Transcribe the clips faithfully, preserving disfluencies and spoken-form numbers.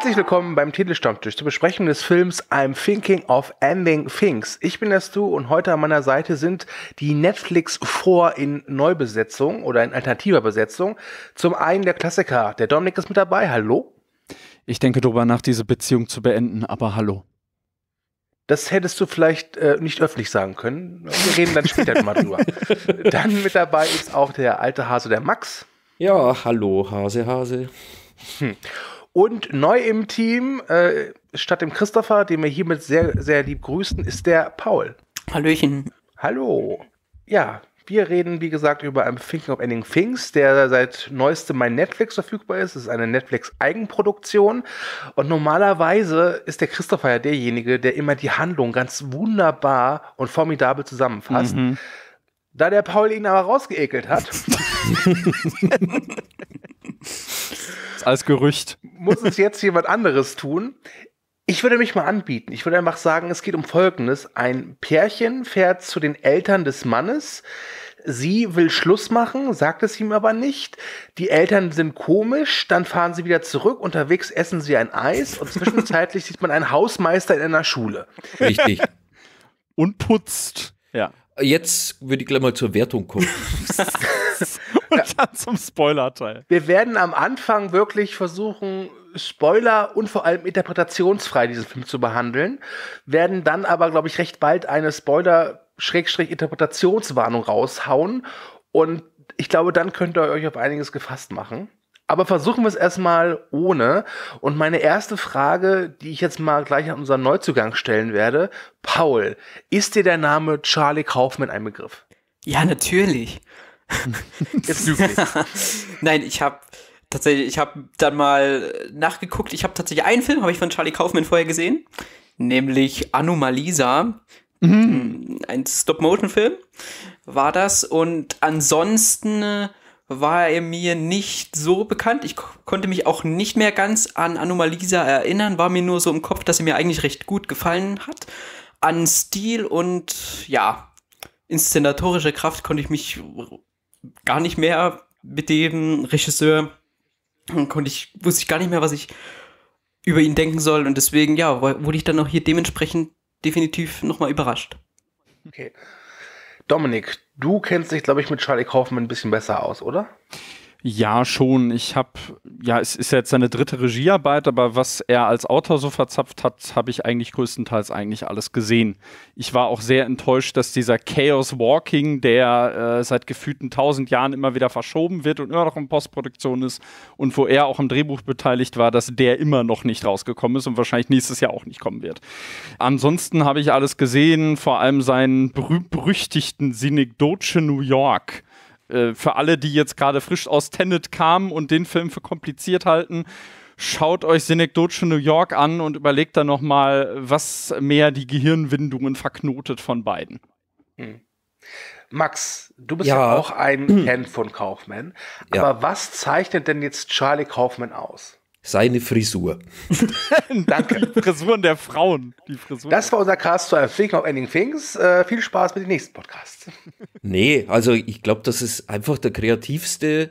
Herzlich willkommen beim Telestammtisch zur Besprechung des Films I'm Thinking of Ending Things. Ich bin der Stu und heute an meiner Seite sind die Netflix vor in Neubesetzung oder in alternativer Besetzung. Zum einen der Klassiker, der Dominik ist mit dabei, hallo. Ich denke darüber nach, diese Beziehung zu beenden, aber hallo. Das hättest du vielleicht äh, nicht öffentlich sagen können. Wir reden dann später mal drüber. Dann mit dabei ist auch der alte Hase, der Max. Ja, hallo Hase, Hase. Hm. Und neu im Team, äh, statt dem Christopher, den wir hiermit sehr, sehr lieb grüßen, ist der Paul. Hallöchen. Hallo. Ja, wir reden, wie gesagt, über I'm Thinking of Ending Things, der seit neuestem bei Netflix verfügbar ist. Es ist eine Netflix-Eigenproduktion. Und normalerweise ist der Christopher ja derjenige, der immer die Handlung ganz wunderbar und formidabel zusammenfasst. Mhm. Da der Paul ihn aber rausgeekelt hat, als Gerücht, muss es jetzt jemand anderes tun. Ich würde mich mal anbieten. Ich würde einfach sagen, es geht um Folgendes. Ein Pärchen fährt zu den Eltern des Mannes. Sie will Schluss machen, sagt es ihm aber nicht. Die Eltern sind komisch, dann fahren sie wieder zurück. Unterwegs essen sie ein Eis und zwischenzeitlich sieht man einen Hausmeister in einer Schule. Richtig. Und putzt. Ja. Jetzt würde ich gleich mal zur Wertung kommen. Und dann zum Spoiler-Teil. Wir werden am Anfang wirklich versuchen, Spoiler und vor allem interpretationsfrei diesen Film zu behandeln, werden dann aber, glaube ich, recht bald eine Spoiler-Interpretationswarnung raushauen und ich glaube, dann könnt ihr euch auf einiges gefasst machen. Aber versuchen wir es erstmal ohne. Und meine erste Frage, die ich jetzt mal gleich an unseren Neuzugang stellen werde, Paul, ist dir der Name Charlie Kaufman ein Begriff? Ja, natürlich. Jetzt lüg nicht. Nein, ich habe tatsächlich, ich habe dann mal nachgeguckt. Ich habe tatsächlich einen Film, habe ich von Charlie Kaufman vorher gesehen, nämlich Anomalisa, mhm. ein Stop-Motion-Film war das. Und ansonsten war er mir nicht so bekannt. Ich k- konnte mich auch nicht mehr ganz an Anomalisa erinnern, war mir nur so im Kopf, dass er mir eigentlich recht gut gefallen hat. An Stil und ja, inszenatorische Kraft konnte ich mich gar nicht mehr mit dem Regisseur, konnte ich, wusste ich gar nicht mehr, was ich über ihn denken soll und deswegen, ja, wurde ich dann auch hier dementsprechend definitiv nochmal überrascht. Okay. Dominik, du kennst dich, glaube ich, mit Charlie Kaufman ein bisschen besser aus, oder? Ja, schon. Ich habe, ja, es ist jetzt seine dritte Regiearbeit, aber was er als Autor so verzapft hat, habe ich eigentlich größtenteils eigentlich alles gesehen. Ich war auch sehr enttäuscht, dass dieser Chaos Walking, der äh, seit gefühlten tausend Jahren immer wieder verschoben wird und immer noch in Postproduktion ist und wo er auch am Drehbuch beteiligt war, dass der immer noch nicht rausgekommen ist und wahrscheinlich nächstes Jahr auch nicht kommen wird. Ansonsten habe ich alles gesehen, vor allem seinen berühmt-berüchtigten Synekdoche New York. Für alle, die jetzt gerade frisch aus Tenet kamen und den Film für kompliziert halten, schaut euch Synekdoche New York an und überlegt dann nochmal, was mehr die Gehirnwindungen verknotet von beiden. Hm. Max, du bist ja, ja auch ein Fan von Kaufman, aber ja. was zeichnet denn jetzt Charlie Kaufman aus? Seine Frisur. Danke. Die Frisuren der Frauen. Die Frisuren das war unser Cast zu I'm Thinking of Ending Things. Äh, viel Spaß mit dem nächsten Podcast. Nee, also ich glaube, das ist einfach der kreativste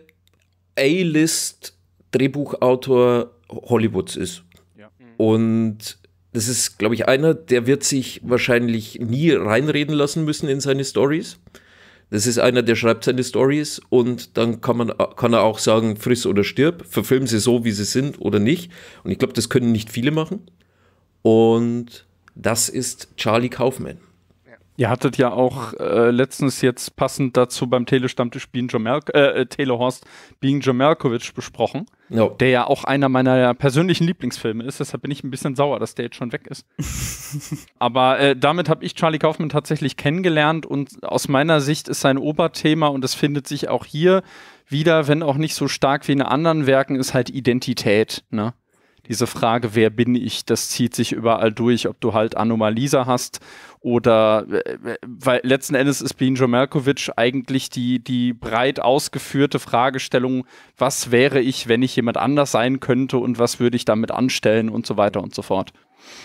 A-List-Drehbuchautor Hollywoods ist. Ja. Und das ist, glaube ich, einer, der wird sich wahrscheinlich nie reinreden lassen müssen in seine Stories. Das ist einer, der schreibt seine Stories und dann kann man kann er auch sagen, friss oder stirb, verfilmen sie so, wie sie sind oder nicht. Und ich glaube, das können nicht viele machen. Und das ist Charlie Kaufman. Ihr hattet ja auch äh, letztens jetzt passend dazu beim Telestammtisch Being John Mal- äh, Telehorst Being John Malkovich besprochen, no. der ja auch einer meiner persönlichen Lieblingsfilme ist. Deshalb bin ich ein bisschen sauer, dass der jetzt schon weg ist. Aber äh, damit habe ich Charlie Kaufman tatsächlich kennengelernt und aus meiner Sicht ist sein Oberthema und das findet sich auch hier wieder, wenn auch nicht so stark wie in anderen Werken, ist halt Identität, ne? Diese Frage, wer bin ich, das zieht sich überall durch, ob du halt Anomalisa hast oder, weil letzten Endes ist Being John Malkovich eigentlich die, die breit ausgeführte Fragestellung, was wäre ich, wenn ich jemand anders sein könnte und was würde ich damit anstellen und so weiter und so fort.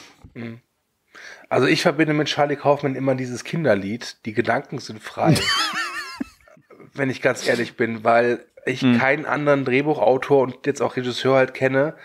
Also ich verbinde mit Charlie Kaufman immer dieses Kinderlied, die Gedanken sind frei, wenn ich ganz ehrlich bin, weil ich hm. keinen anderen Drehbuchautor und jetzt auch Regisseur halt kenne,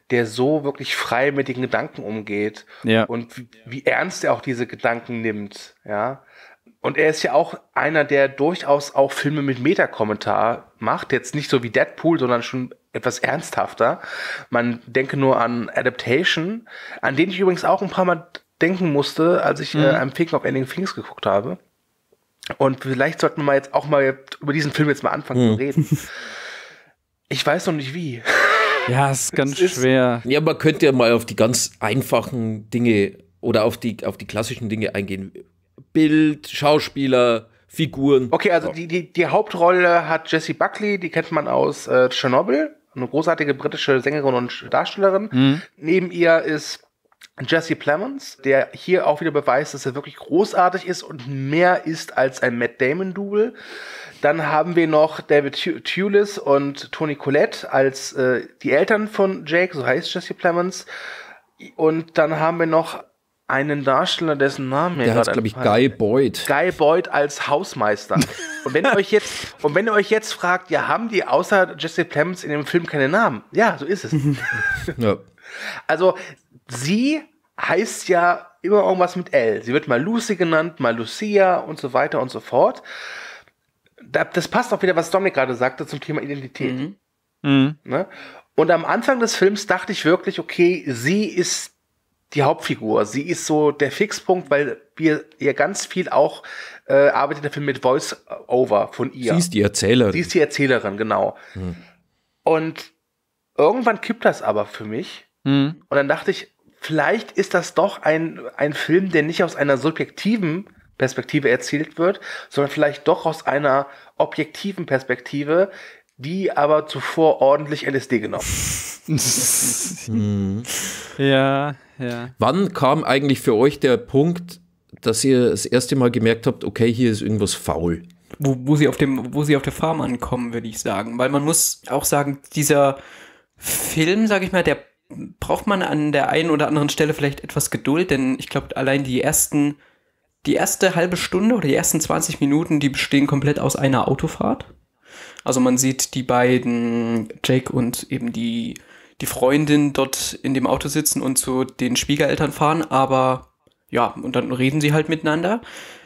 der so wirklich frei mit den Gedanken umgeht Ja. und wie, wie ernst er auch diese Gedanken nimmt, ja. Und er ist ja auch einer, der durchaus auch Filme mit Meta-Kommentar macht, jetzt nicht so wie Deadpool, sondern schon etwas ernsthafter. Man denke nur an Adaptation, an den ich übrigens auch ein paar Mal denken musste, als ich mhm. äh, am Ficken auf Ending Things geguckt habe. Und vielleicht sollten wir mal jetzt auch mal über diesen Film jetzt mal anfangen mhm. zu reden. Ich weiß noch nicht wie. Ja, es ist ganz ist schwer. Ja, man könnte ja mal auf die ganz einfachen Dinge oder auf die, auf die klassischen Dinge eingehen. Bild, Schauspieler, Figuren. Okay, also die, die, die Hauptrolle hat Jessie Buckley, die kennt man aus äh, Tschernobyl, eine großartige britische Sängerin und Darstellerin. Mhm. Neben ihr ist Jesse Plemons, der hier auch wieder beweist, dass er wirklich großartig ist und mehr ist als ein Matt Damon-Double. Dann haben wir noch David Thewlis und Toni Collette als äh, die Eltern von Jake, so heißt Jesse Plemons. Und dann haben wir noch einen Darsteller, dessen Name der heißt, glaube ich, Guy Boyd. Guy Boyd als Hausmeister. Und wenn ihr euch jetzt, und wenn ihr euch jetzt fragt, ja, haben die außer Jesse Plemons in dem Film keine Namen? Ja, so ist es. Ja. Also, sie heißt ja immer irgendwas mit L. Sie wird mal Lucy genannt, mal Lucia und so weiter und so fort. Das passt auch wieder, was Dominik gerade sagte zum Thema Identität. Mhm. Mhm. Ne? Und am Anfang des Films dachte ich wirklich, okay, sie ist die Hauptfigur. Sie ist so der Fixpunkt, weil wir ihr ganz viel auch äh, arbeitet der Film mit Voice-Over von ihr. Sie ist die Erzählerin. Sie ist die Erzählerin, genau. Mhm. Und irgendwann kippt das aber für mich. Mhm. Und dann dachte ich, vielleicht ist das doch ein, ein Film, der nicht aus einer subjektiven Perspektive erzählt wird, sondern vielleicht doch aus einer objektiven Perspektive, die aber zuvor ordentlich L S D genommen. mhm. Ja, ja. Wann kam eigentlich für euch der Punkt, dass ihr das erste Mal gemerkt habt, okay, hier ist irgendwas faul? Wo, wo, sie auf dem, wo sie auf der Farm ankommen, würde ich sagen. Weil man muss auch sagen, dieser Film, sage ich mal, der braucht man an der einen oder anderen Stelle vielleicht etwas Geduld, denn ich glaube, allein die ersten, die erste halbe Stunde oder die ersten zwanzig Minuten, die bestehen komplett aus einer Autofahrt. Also man sieht die beiden, Jake und eben die, die Freundin dort in dem Auto sitzen und zu den Schwiegereltern fahren, aber ja, und dann reden sie halt miteinander.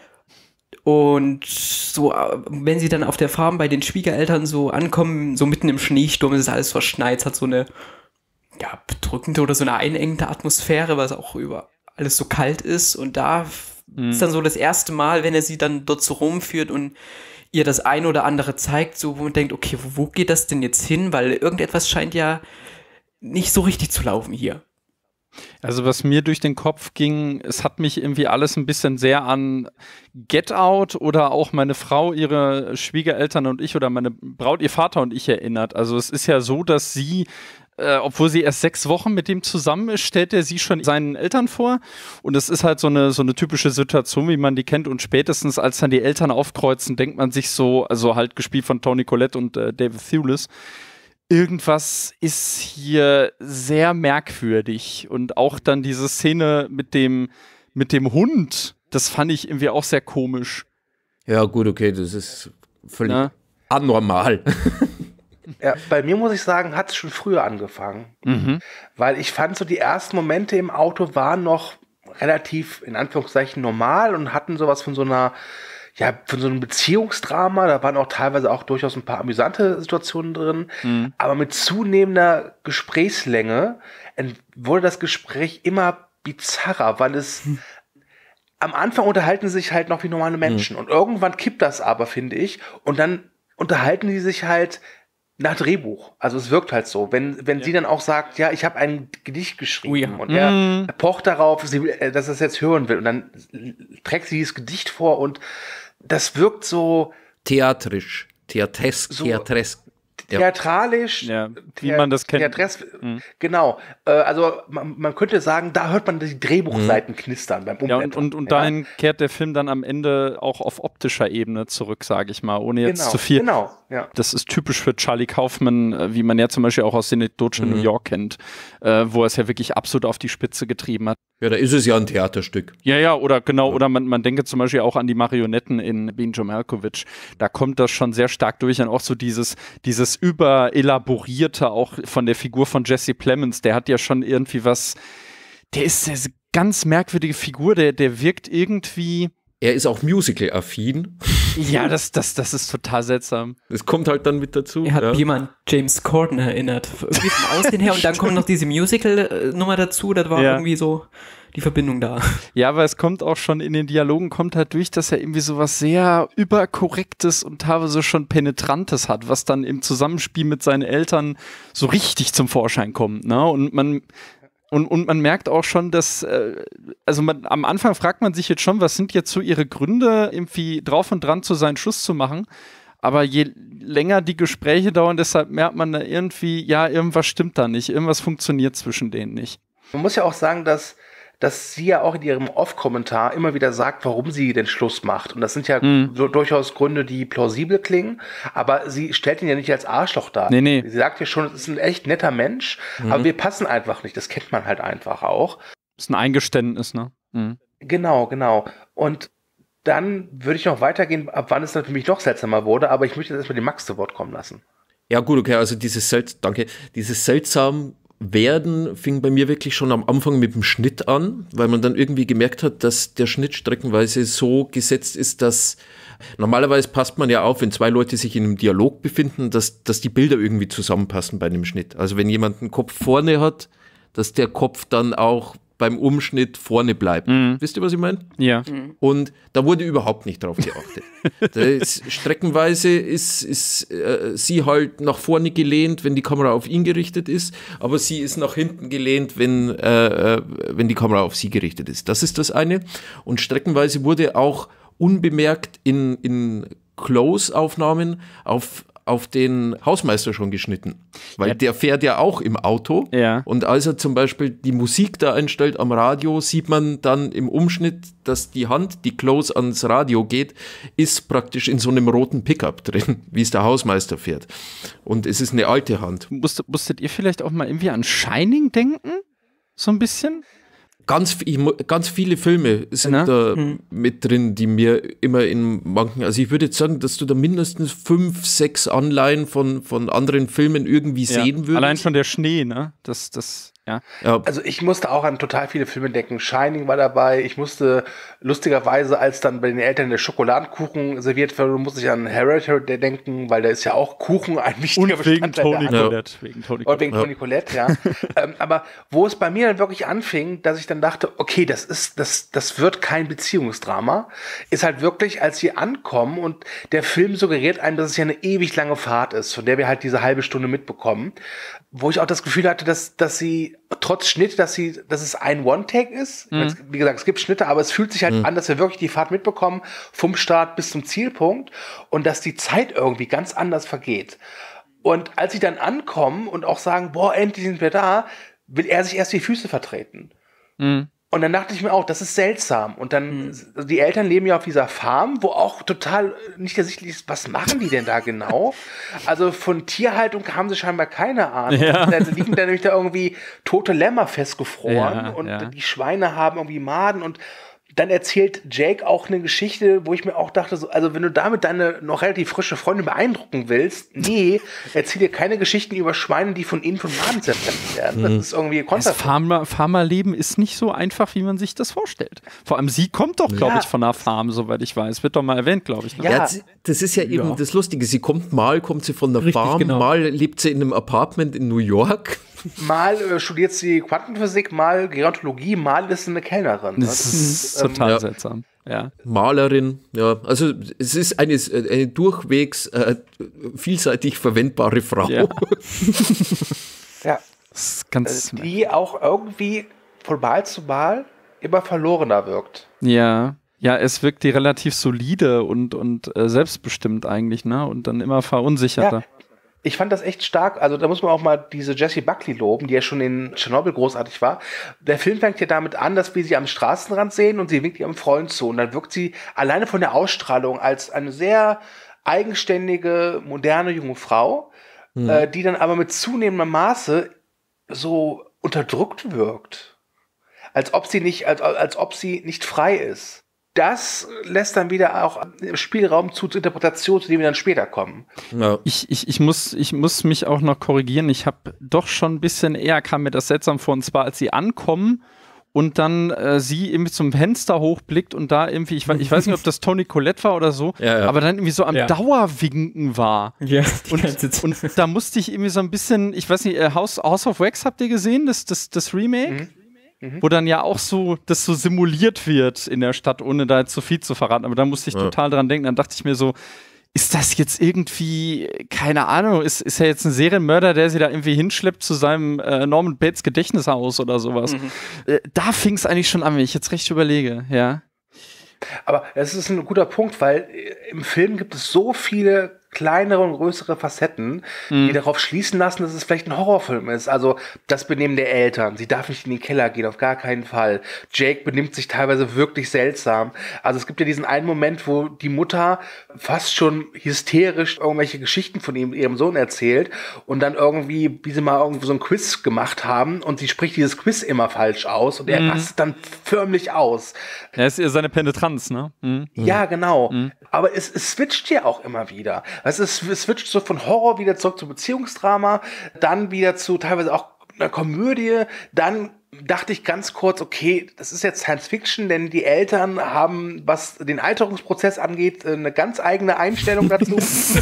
Und so, wenn sie dann auf der Farm bei den Schwiegereltern so ankommen, so mitten im Schneesturm, ist alles verschneit, es hat so eine ja, bedrückende oder so eine einengende Atmosphäre, weil es auch über alles so kalt ist. Und da mhm. ist dann so das erste Mal, wenn er sie dann dort so rumführt und ihr das ein oder andere zeigt, so wo man denkt, okay, wo, wo geht das denn jetzt hin? Weil irgendetwas scheint ja nicht so richtig zu laufen hier. Also was mir durch den Kopf ging, es hat mich irgendwie alles ein bisschen sehr an Get Out oder auch meine Frau, ihre Schwiegereltern und ich oder meine Braut, ihr Vater und ich erinnert. Also es ist ja so, dass sie Äh, obwohl sie erst sechs Wochen mit dem zusammen ist, stellt er sie schon seinen Eltern vor. Und es ist halt so eine, so eine typische Situation, wie man die kennt. Und spätestens, als dann die Eltern aufkreuzen, denkt man sich so, also halt gespielt von Toni Collette und äh, David Thewlis, irgendwas ist hier sehr merkwürdig. Und auch dann diese Szene mit dem, mit dem Hund, das fand ich irgendwie auch sehr komisch. Ja gut, okay, das ist völlig Na? anormal. Ja, bei mir muss ich sagen, hat es schon früher angefangen. Mhm. Weil ich fand so, die ersten Momente im Auto waren noch relativ, in Anführungszeichen, normal und hatten sowas von so einer, ja, von so einem Beziehungsdrama. Da waren auch teilweise auch durchaus ein paar amüsante Situationen drin. Mhm. Aber mit zunehmender Gesprächslänge wurde das Gespräch immer bizarrer, weil es mhm. am Anfang unterhalten sie sich halt noch wie normale Menschen. Mhm. Und irgendwann kippt das aber, finde ich. Und dann unterhalten die sich halt nach Drehbuch. Also es wirkt halt so. Wenn, wenn ja. sie dann auch sagt, ja, ich habe ein Gedicht geschrieben oh ja. und er mm. pocht darauf, sie, dass er es jetzt hören will und dann trägt sie dieses Gedicht vor und das wirkt so theatrisch, theatresk, so theatresk. Theatralisch, ja, wie Thea- man das kennt. Theatres- mhm. Genau. Äh, also man, man könnte sagen, da hört man die Drehbuchseiten mhm. knistern beim Umblättern. Ja, und, und, und ja. dahin kehrt der Film dann am Ende auch auf optischer Ebene zurück, sage ich mal, ohne jetzt genau. zu viel. Genau, ja. Das ist typisch für Charlie Kaufman, wie man ja zum Beispiel auch aus Synecdoche mhm. New York kennt, äh, wo er es ja wirklich absolut auf die Spitze getrieben hat. Ja, da ist es ja ein Theaterstück. Ja, ja, oder genau, ja. oder man, man denke zum Beispiel auch an die Marionetten in Benjo Malkovich. Da kommt das schon sehr stark durch und auch so dieses, dieses überelaborierte auch von der Figur von Jesse Plemons. Der hat ja schon irgendwie was, der ist eine ganz merkwürdige Figur, der, der wirkt irgendwie... Er ist auch Musical-affin. Ja, das, das, das ist total seltsam. Das kommt halt dann mit dazu. Er hat ja. jemand James Corden erinnert. Irgendwie vom Aussehen her und dann kommt noch diese Musical-Nummer dazu. Das war ja. irgendwie so die Verbindung da. Ja, aber es kommt auch schon in den Dialogen, kommt halt durch, dass er irgendwie so was sehr überkorrektes und teilweise schon penetrantes hat, was dann im Zusammenspiel mit seinen Eltern so richtig zum Vorschein kommt, ne? Und man Und, und man merkt auch schon, dass, äh, also man, am Anfang fragt man sich jetzt schon, was sind jetzt so ihre Gründe, irgendwie drauf und dran zu sein, Schluss zu machen. Aber je länger die Gespräche dauern, deshalb merkt man da irgendwie, ja, irgendwas stimmt da nicht, irgendwas funktioniert zwischen denen nicht. Man muss ja auch sagen, dass, dass sie ja auch in ihrem Off-Kommentar immer wieder sagt, warum sie den Schluss macht. Und das sind ja mhm. so durchaus Gründe, die plausibel klingen, aber sie stellt ihn ja nicht als Arschloch dar. Nee, nee. Sie sagt ja schon, es ist ein echt netter Mensch, mhm. aber wir passen einfach nicht. Das kennt man halt einfach auch. Das ist ein Eingeständnis, ne? Mhm. Genau, genau. Und dann würde ich noch weitergehen, ab wann es dann für mich noch seltsamer wurde, aber ich möchte jetzt erstmal den Max zu Wort kommen lassen. Ja gut, okay, also dieses Sel- danke, dieses seltsam Werden fing bei mir wirklich schon am Anfang mit dem Schnitt an, weil man dann irgendwie gemerkt hat, dass der Schnitt streckenweise so gesetzt ist, dass normalerweise passt man ja auf, wenn zwei Leute sich in einem Dialog befinden, dass, dass die Bilder irgendwie zusammenpassen bei einem Schnitt. Also wenn jemand einen Kopf vorne hat, dass der Kopf dann auch beim Umschnitt vorne bleibt. Mhm. Wisst ihr, was ich meine? Ja. Mhm. Und da wurde überhaupt nicht drauf geachtet. Das, streckenweise ist, ist äh, sie halt nach vorne gelehnt, wenn die Kamera auf ihn gerichtet ist, aber sie ist nach hinten gelehnt, wenn, äh, wenn die Kamera auf sie gerichtet ist. Das ist das eine. Und streckenweise wurde auch unbemerkt in, in Close-Aufnahmen auf auf den Hausmeister schon geschnitten, weil ja. der fährt ja auch im Auto ja. und als er zum Beispiel die Musik da einstellt am Radio, sieht man dann im Umschnitt, dass die Hand, die close ans Radio geht, ist praktisch in so einem roten Pickup drin, wie es der Hausmeister fährt. Und es ist eine alte Hand. Musstet, musstet ihr vielleicht auch mal irgendwie an Shining denken? So ein bisschen? Ganz, ganz viele Filme sind Na? da hm. mit drin, die mir immer in manchen, also ich würde jetzt sagen, dass du da mindestens fünf, sechs Anleihen von, von anderen Filmen irgendwie ja. sehen würdest. Allein schon der Schnee, ne? Das, das, ja. ja. Also ich musste auch an total viele Filme denken. Shining war dabei. Ich musste lustigerweise, als dann bei den Eltern der Schokoladenkuchen serviert wurde, musste ich an Hereditary denken, weil da ist ja auch Kuchen ein wichtiger Und wegen Toni Collette. Wegen Toni Collette. Und wegen Toni Collette, ja. ähm, aber wo es bei mir dann wirklich anfing, dass ich dann dachte, okay, das ist, das, das wird kein Beziehungsdrama, ist halt wirklich, als sie ankommen und der Film suggeriert einem, dass es ja eine ewig lange Fahrt ist, von der wir halt diese halbe Stunde mitbekommen, wo ich auch das Gefühl hatte, dass, dass sie trotz Schnitt, dass sie, dass es ein One-Take ist. Mhm. Jetzt, wie gesagt, es gibt Schnitte, aber es fühlt sich halt mhm. an, dass wir wirklich die Fahrt mitbekommen, vom Start bis zum Zielpunkt und dass die Zeit irgendwie ganz anders vergeht. Und als sie dann ankommen und auch sagen, boah, endlich sind wir da, will er sich erst die Füße vertreten. Mhm. Und dann dachte ich mir auch, das ist seltsam. Und dann, mhm. die Eltern leben ja auf dieser Farm, wo auch total nicht ersichtlich ist, was machen die denn da genau? Also von Tierhaltung haben sie scheinbar keine Ahnung. Ja. Da liegen da nämlich da irgendwie tote Lämmer festgefroren ja, und ja. die Schweine haben irgendwie Maden und dann erzählt Jake auch eine Geschichte, wo ich mir auch dachte, so, also wenn du damit deine noch relativ frische Freundin beeindrucken willst, nee, erzähl dir keine Geschichten über Schweine, die von ihnen von Maden zerfetzt werden. Das ist irgendwie kontraproduktiv. Das Farmer, Farmerleben ist nicht so einfach, wie man sich das vorstellt. Vor allem sie kommt doch, glaube ja. ich, von einer Farm, soweit ich weiß. Wird doch mal erwähnt, glaube ich. Ne? Ja, ja, das ist ja eben ja. das Lustige. Sie kommt mal, kommt sie von der Richtig, Farm, genau. mal lebt sie in einem Apartment in New York. Mal äh, studiert sie Quantenphysik, mal Gerontologie, mal ist sie eine Kellnerin. Das, das ist ähm, total ja. seltsam. Ja. Malerin, ja. Also es ist eine, eine durchwegs äh, vielseitig verwendbare Frau. Ja. ja. Das ist ganz die auch irgendwie von Mal zu Mal immer verlorener wirkt. Ja. Ja, es wirkt die relativ solide und, und äh, selbstbestimmt eigentlich, ne? Und dann immer verunsicherter. Ja. Ich fand das echt stark, also da muss man auch mal diese Jessie Buckley loben, die ja schon in Tschernobyl großartig war. Der Film fängt ja damit an, dass wir sie am Straßenrand sehen und sie winkt ihrem Freund zu. Und dann wirkt sie alleine von der Ausstrahlung als eine sehr eigenständige, moderne junge Frau, mhm. äh, die dann aber mit zunehmendem Maße so unterdrückt wirkt. Als ob sie nicht, als, als ob sie nicht frei ist. das lässt dann wieder auch Spielraum zu, zur Interpretation, zu dem wir dann später kommen. Ja. Ich, ich, ich, muss, ich muss mich auch noch korrigieren. Ich habe doch schon ein bisschen eher, kam mir das seltsam vor, und zwar als sie ankommen und dann äh, sie irgendwie zum Fenster hochblickt und da irgendwie, ich, ich weiß nicht, ob das Toni Collette war oder so, ja, ja. aber dann irgendwie so am ja. Dauerwinken war. Ja, und, und da musste ich irgendwie so ein bisschen, ich weiß nicht, House, House of Wax habt ihr gesehen, das, das, das Remake? Mhm. Mhm. Wo dann ja auch so, das so simuliert wird in der Stadt, ohne da jetzt zu viel zu verraten. Aber da musste ich ja. total dran denken. Dann dachte ich mir so, ist das jetzt irgendwie, keine Ahnung, ist, ist er jetzt ein Serienmörder, der sie da irgendwie hinschleppt zu seinem äh, Norman Bates Gedächtnishaus oder sowas? Mhm. Äh, da fing es eigentlich schon an, wenn ich jetzt recht überlege, ja. Aber es ist ein guter Punkt, weil im Film gibt es so viele kleinere und größere Facetten, mhm. die darauf schließen lassen, dass es vielleicht ein Horrorfilm ist. Also das Benehmen der Eltern. Sie darf nicht in den Keller gehen, auf gar keinen Fall. Jake benimmt sich teilweise wirklich seltsam. Also es gibt ja diesen einen Moment, wo die Mutter fast schon hysterisch irgendwelche Geschichten von ihm, ihrem Sohn erzählt und dann irgendwie, wie sie mal irgendwo so ein Quiz gemacht haben und sie spricht dieses Quiz immer falsch aus und er mhm. rastet dann förmlich aus. Ja, ist seine Penetranz, ne? Mhm. Ja, genau. Mhm. Aber es, es switcht ja auch immer wieder. Also es, es switcht so von Horror wieder zurück zu Beziehungsdrama, dann wieder zu teilweise auch einer Komödie, dann dachte ich ganz kurz, okay, das ist jetzt Science Fiction, denn die Eltern haben, was den Alterungsprozess angeht, eine ganz eigene Einstellung dazu.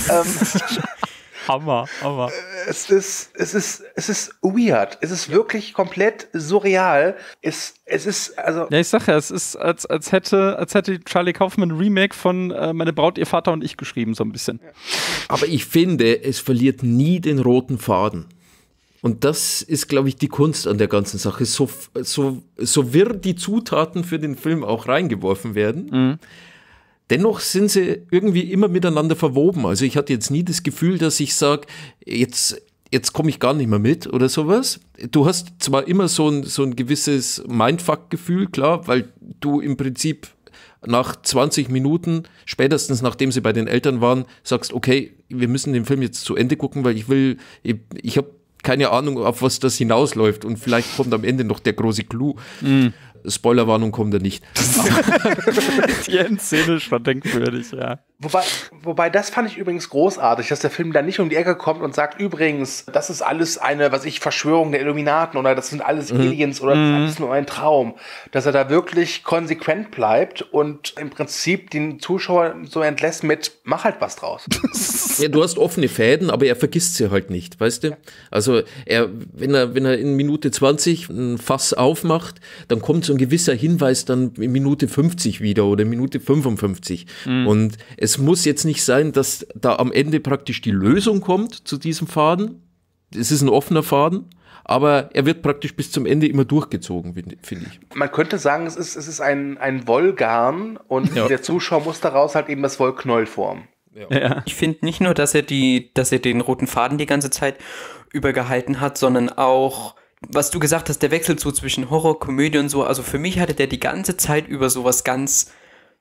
ähm, Hammer, Hammer. Es ist, es ist, es ist weird. Es ist wirklich komplett surreal. Es, es ist, also. Ja, ich sag ja, es ist, als, als hätte, als hätte Charlie Kaufman ein Remake von äh, Meine Braut, ihr Vater und ich geschrieben, so ein bisschen. Aber ich finde, es verliert nie den roten Faden. Und das ist, glaube ich, die Kunst an der ganzen Sache. So, so, so wirr die Zutaten für den Film auch reingeworfen werden. Mhm. Dennoch sind sie irgendwie immer miteinander verwoben. Also ich hatte jetzt nie das Gefühl, dass ich sage, jetzt, jetzt komme ich gar nicht mehr mit oder sowas. Du hast zwar immer so ein, so ein gewisses Mindfuck-Gefühl, klar, weil du im Prinzip nach zwanzig Minuten, spätestens nachdem sie bei den Eltern waren, sagst, okay, wir müssen den Film jetzt zu Ende gucken, weil ich will, ich, ich habe keine Ahnung, auf was das hinausläuft und vielleicht kommt am Ende noch der große Clou. Mm. Spoilerwarnung kommt da nicht. Die Endszene ist schon denkwürdig, ja. Wobei, wobei, das fand ich übrigens großartig, dass der Film dann nicht um die Ecke kommt und sagt, übrigens, das ist alles eine, was ich, Verschwörung der Illuminaten oder das sind alles mhm. Aliens oder das ist alles nur ein Traum. Dass er da wirklich konsequent bleibt und im Prinzip den Zuschauer so entlässt mit, mach halt was draus. Ja, du hast offene Fäden, aber er vergisst sie halt nicht, weißt du? Also er, wenn er, wenn er in Minute zwanzig ein Fass aufmacht, dann kommt so ein gewisser Hinweis dann in Minute fünfzig wieder oder Minute fünfundfünfzig. Mhm. Und es muss jetzt nicht sein, dass da am Ende praktisch die Lösung kommt zu diesem Faden. Es ist ein offener Faden, aber er wird praktisch bis zum Ende immer durchgezogen, finde ich. Man könnte sagen, es ist, es ist ein, ein Wollgarn und ja. der Zuschauer muss daraus halt eben das Wollknäuel formen. Ja. Ja. Ich finde nicht nur, dass er die, dass er den roten Faden die ganze Zeit übergehalten hat, sondern auch, was du gesagt hast, der Wechsel so zwischen Horror, Komödie und so, also für mich hatte der die ganze Zeit über sowas ganz,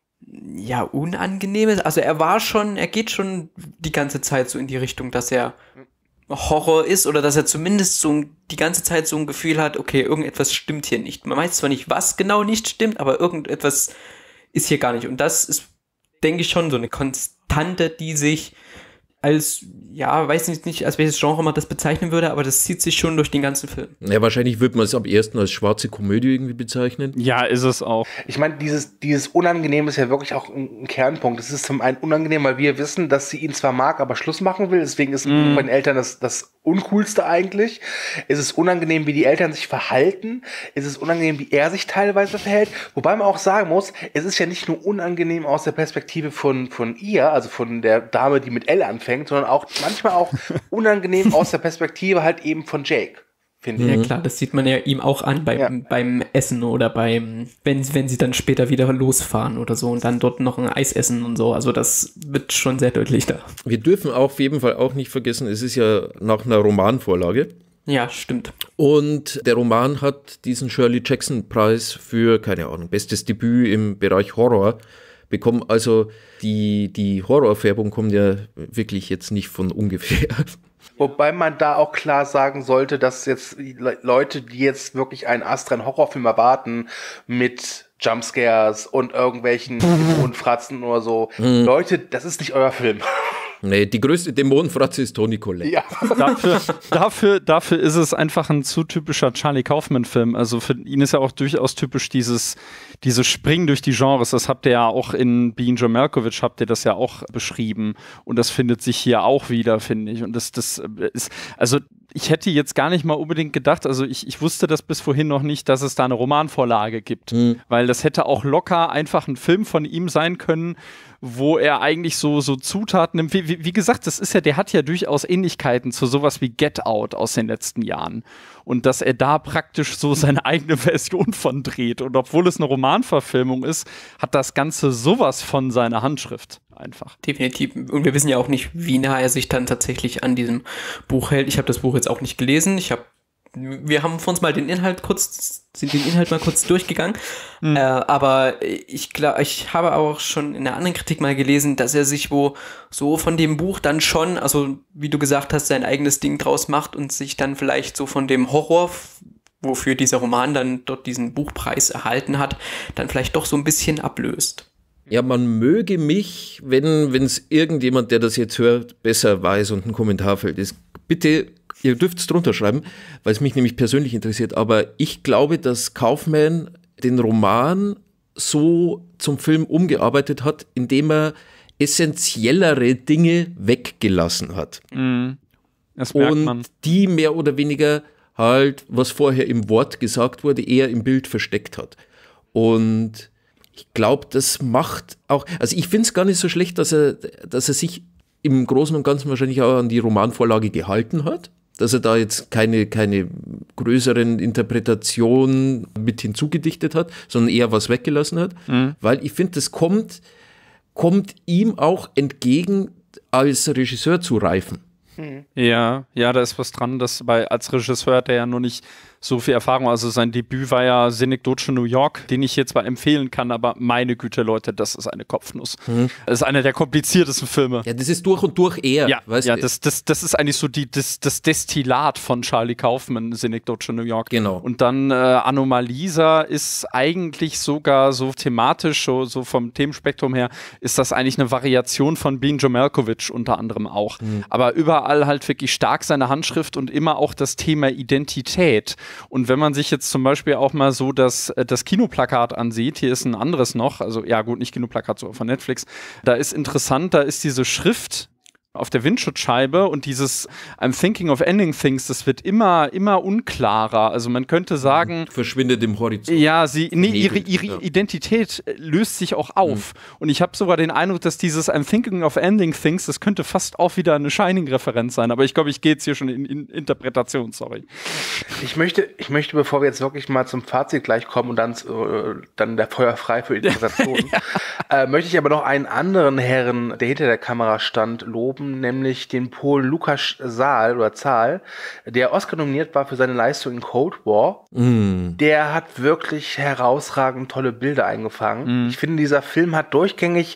ja, Unangenehmes. Also er war schon, er geht schon die ganze Zeit so in die Richtung, dass er Horror ist oder dass er zumindest so die ganze Zeit so ein Gefühl hat, okay, irgendetwas stimmt hier nicht. Man weiß zwar nicht, was genau nicht stimmt, aber irgendetwas ist hier gar nicht. Und das ist, denke ich, schon so eine Konstante, die sich als, ja, weiß nicht, nicht, als welches Genre man das bezeichnen würde, aber das zieht sich schon durch den ganzen Film. Ja, wahrscheinlich würde man es am ersten als schwarze Komödie irgendwie bezeichnen. Ja, ist es auch. Ich meine, dieses, dieses Unangenehm ist ja wirklich auch ein, ein Kernpunkt. Es ist zum einen unangenehm, weil wir wissen, dass sie ihn zwar mag, aber Schluss machen will. Deswegen ist mm. bei den Eltern das, das Uncoolste eigentlich. Es ist unangenehm, wie die Eltern sich verhalten. Es ist unangenehm, wie er sich teilweise verhält. Wobei man auch sagen muss, es ist ja nicht nur unangenehm aus der Perspektive von, von ihr, also von der Dame, die mit L anfängt, sondern auch manchmal auch unangenehm aus der Perspektive halt eben von Jake. Finde ich. Ja klar, das sieht man ja ihm auch an beim, ja. beim Essen oder beim, wenn, wenn sie dann später wieder losfahren oder so und dann dort noch ein Eis essen und so. Also das wird schon sehr deutlich da. Wir dürfen auf jeden Fall auch nicht vergessen, es ist ja nach einer Romanvorlage. Ja, stimmt. Und der Roman hat diesen Shirley Jackson Preis für, keine Ahnung, bestes Debüt im Bereich Horror bekommen. Also die, die Horrorfärbung kommt ja wirklich jetzt nicht von ungefähr. Wobei man da auch klar sagen sollte, dass jetzt Leute, die jetzt wirklich einen astreinen Horrorfilm erwarten, mit Jumpscares und irgendwelchen Dämonenfratzen oder so. Mhm. Leute, das ist nicht euer Film. Nee, die größte Dämonenfratze ist Toni Collette. Ja. Dafür, dafür, dafür ist es einfach ein zu typischer Charlie Kaufman-Film. Also für ihn ist ja auch durchaus typisch dieses, dieses Springen durch die Genres. Das habt ihr ja auch in Being John Malkovich, habt ihr das ja auch beschrieben. Und das findet sich hier auch wieder, finde ich. Und das, das ist, also ich hätte jetzt gar nicht mal unbedingt gedacht, also ich, ich wusste das bis vorhin noch nicht, dass es da eine Romanvorlage gibt. Mhm. Weil das hätte auch locker einfach ein Film von ihm sein können, wo er eigentlich so, so Zutaten nimmt. Wie, wie, wie gesagt, das ist ja, der hat ja durchaus Ähnlichkeiten zu sowas wie Get Out aus den letzten Jahren. Und dass er da praktisch so seine eigene Version von dreht. Und obwohl es eine Romanverfilmung ist, hat das Ganze sowas von seiner Handschrift einfach. Definitiv. Und wir wissen ja auch nicht, wie nah er sich dann tatsächlich an diesem Buch hält. Ich habe das Buch jetzt auch nicht gelesen. Ich habe Wir haben für uns mal den Inhalt kurz, sind den Inhalt mal kurz durchgegangen. Mhm. Äh, aber ich glaube, ich habe auch schon in einer anderen Kritik mal gelesen, dass er sich wo so von dem Buch dann schon, also wie du gesagt hast, sein eigenes Ding draus macht und sich dann vielleicht so von dem Horror, wofür dieser Roman dann dort diesen Buchpreis erhalten hat, dann vielleicht doch so ein bisschen ablöst. Ja, man möge mich, wenn es irgendjemand, der das jetzt hört, besser weiß und ein Kommentarfeld ist, bitte. Ihr dürft es drunter schreiben, weil es mich nämlich persönlich interessiert, aber ich glaube, dass Kaufman den Roman so zum Film umgearbeitet hat, indem er essentiellere Dinge weggelassen hat. Mm, das merkt und man. Die mehr oder weniger halt, was vorher im Wort gesagt wurde, eher im Bild versteckt hat. Und ich glaube, das macht auch, also ich finde es gar nicht so schlecht, dass er, dass er sich im Großen und Ganzen wahrscheinlich auch an die Romanvorlage gehalten hat. Dass er da jetzt keine, keine größeren Interpretationen mit hinzugedichtet hat, sondern eher was weggelassen hat. Mhm. Weil ich finde, das kommt, kommt ihm auch entgegen, als Regisseur zu reifen. Mhm. Ja, ja, da ist was dran, dass bei, als Regisseur hat er ja noch nicht so viel Erfahrung. Also sein Debüt war ja Synecdoche New York, den ich hier zwar empfehlen kann, aber meine Güte, Leute, das ist eine Kopfnuss. Mhm. Das ist einer der kompliziertesten Filme. Ja, das ist durch und durch er. Ja, weißt ja das, das, das ist eigentlich so die, das, das Destillat von Charlie Kaufman, Synecdoche New York. Genau. Und dann äh, Anomalisa ist eigentlich sogar so thematisch, so, so vom Themenspektrum her, ist das eigentlich eine Variation von Being John Malkovich unter anderem auch. Mhm. Aber überall halt wirklich stark seine Handschrift und immer auch das Thema Identität. Und wenn man sich jetzt zum Beispiel auch mal so das, das Kinoplakat ansieht, hier ist ein anderes noch, also ja gut, nicht Kinoplakat, so von Netflix, da ist interessant, da ist diese Schrift auf der Windschutzscheibe und dieses I'm thinking of ending things, das wird immer, immer unklarer. Also man könnte sagen... Verschwindet im Horizont. Ja, sie, nee, ihre, ihre ja. Identität löst sich auch auf. Mhm. Und ich habe sogar den Eindruck, dass dieses I'm thinking of ending things, das könnte fast auch wieder eine Shining-Referenz sein. Aber ich glaube, ich gehe jetzt hier schon in, in Interpretation, sorry. Ich möchte, ich möchte, bevor wir jetzt wirklich mal zum Fazit gleich kommen und dann, äh, dann der Feuer frei für Interpretation, ja. äh, möchte ich aber noch einen anderen Herren, der hinter der Kamera stand, loben, nämlich den Pol Lukas Zahl oder Zahl, der Oscar nominiert war für seine Leistung in Cold War. Mm. Der hat wirklich herausragend tolle Bilder eingefangen. Mm. Ich finde, dieser Film hat durchgängig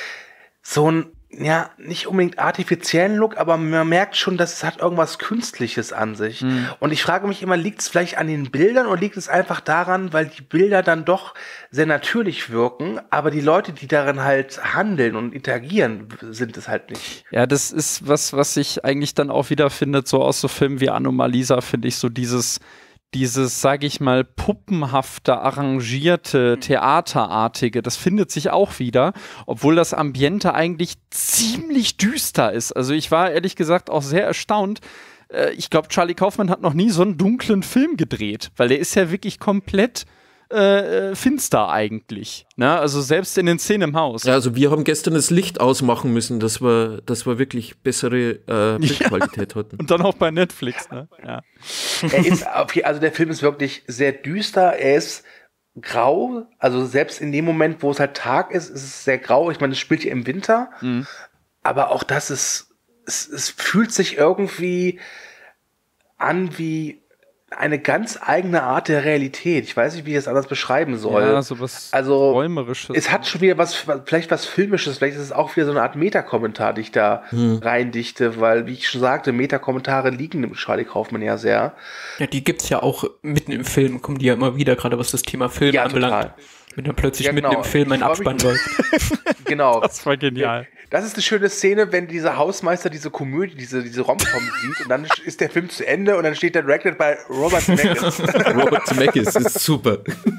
so ein, ja, nicht unbedingt artifiziellen Look, aber man merkt schon, dass es hat irgendwas Künstliches an sich. Mm. Und ich frage mich immer, liegt es vielleicht an den Bildern oder liegt es einfach daran, weil die Bilder dann doch sehr natürlich wirken, aber die Leute, die darin halt handeln und interagieren, sind es halt nicht. Ja, das ist was, was sich eigentlich dann auch wiederfindet, so aus so Filmen wie Anomalisa, finde ich, so dieses dieses, sage ich mal, puppenhafte, arrangierte, theaterartige, das findet sich auch wieder, obwohl das Ambiente eigentlich ziemlich düster ist. Also ich war ehrlich gesagt auch sehr erstaunt. Ich glaube, Charlie Kaufman hat noch nie so einen dunklen Film gedreht, weil der ist ja wirklich komplett Äh, finster eigentlich. Ne? Also selbst in den Szenen im Haus. Ja, also wir haben gestern das Licht ausmachen müssen, dass wir, dass wir wirklich bessere äh, Bildqualität ja. hatten. Und dann auch bei Netflix. Ne? Ja. Er ist, also der Film ist wirklich sehr düster. Er ist grau. Also selbst in dem Moment, wo es halt Tag ist, ist es sehr grau. Ich meine, es spielt ja im Winter. Mhm. Aber auch das ist, es, es fühlt sich irgendwie an wie eine ganz eigene Art der Realität. Ich weiß nicht, wie ich das anders beschreiben soll. Ja, so was also, Träumerisches. Es hat schon wieder was, vielleicht was Filmisches, vielleicht ist es auch wieder so eine Art Metakommentar, die ich da hm. reindichte, weil, wie ich schon sagte, Metakommentare liegen dem Charlie Kaufman ja sehr. Ja, die gibt's ja auch mitten im Film, kommen die ja immer wieder, gerade was das Thema Film ja, anbelangt. Total. Wenn dann plötzlich ja, genau. mitten im Film ein Abspann läuft. Genau. Das war genial. Das ist eine schöne Szene, wenn dieser Hausmeister diese Komödie, diese, diese Rom-Com sieht und dann ist der Film zu Ende und dann steht der Directed bei Robert Zemeckis. Robert Zemeckis ist super.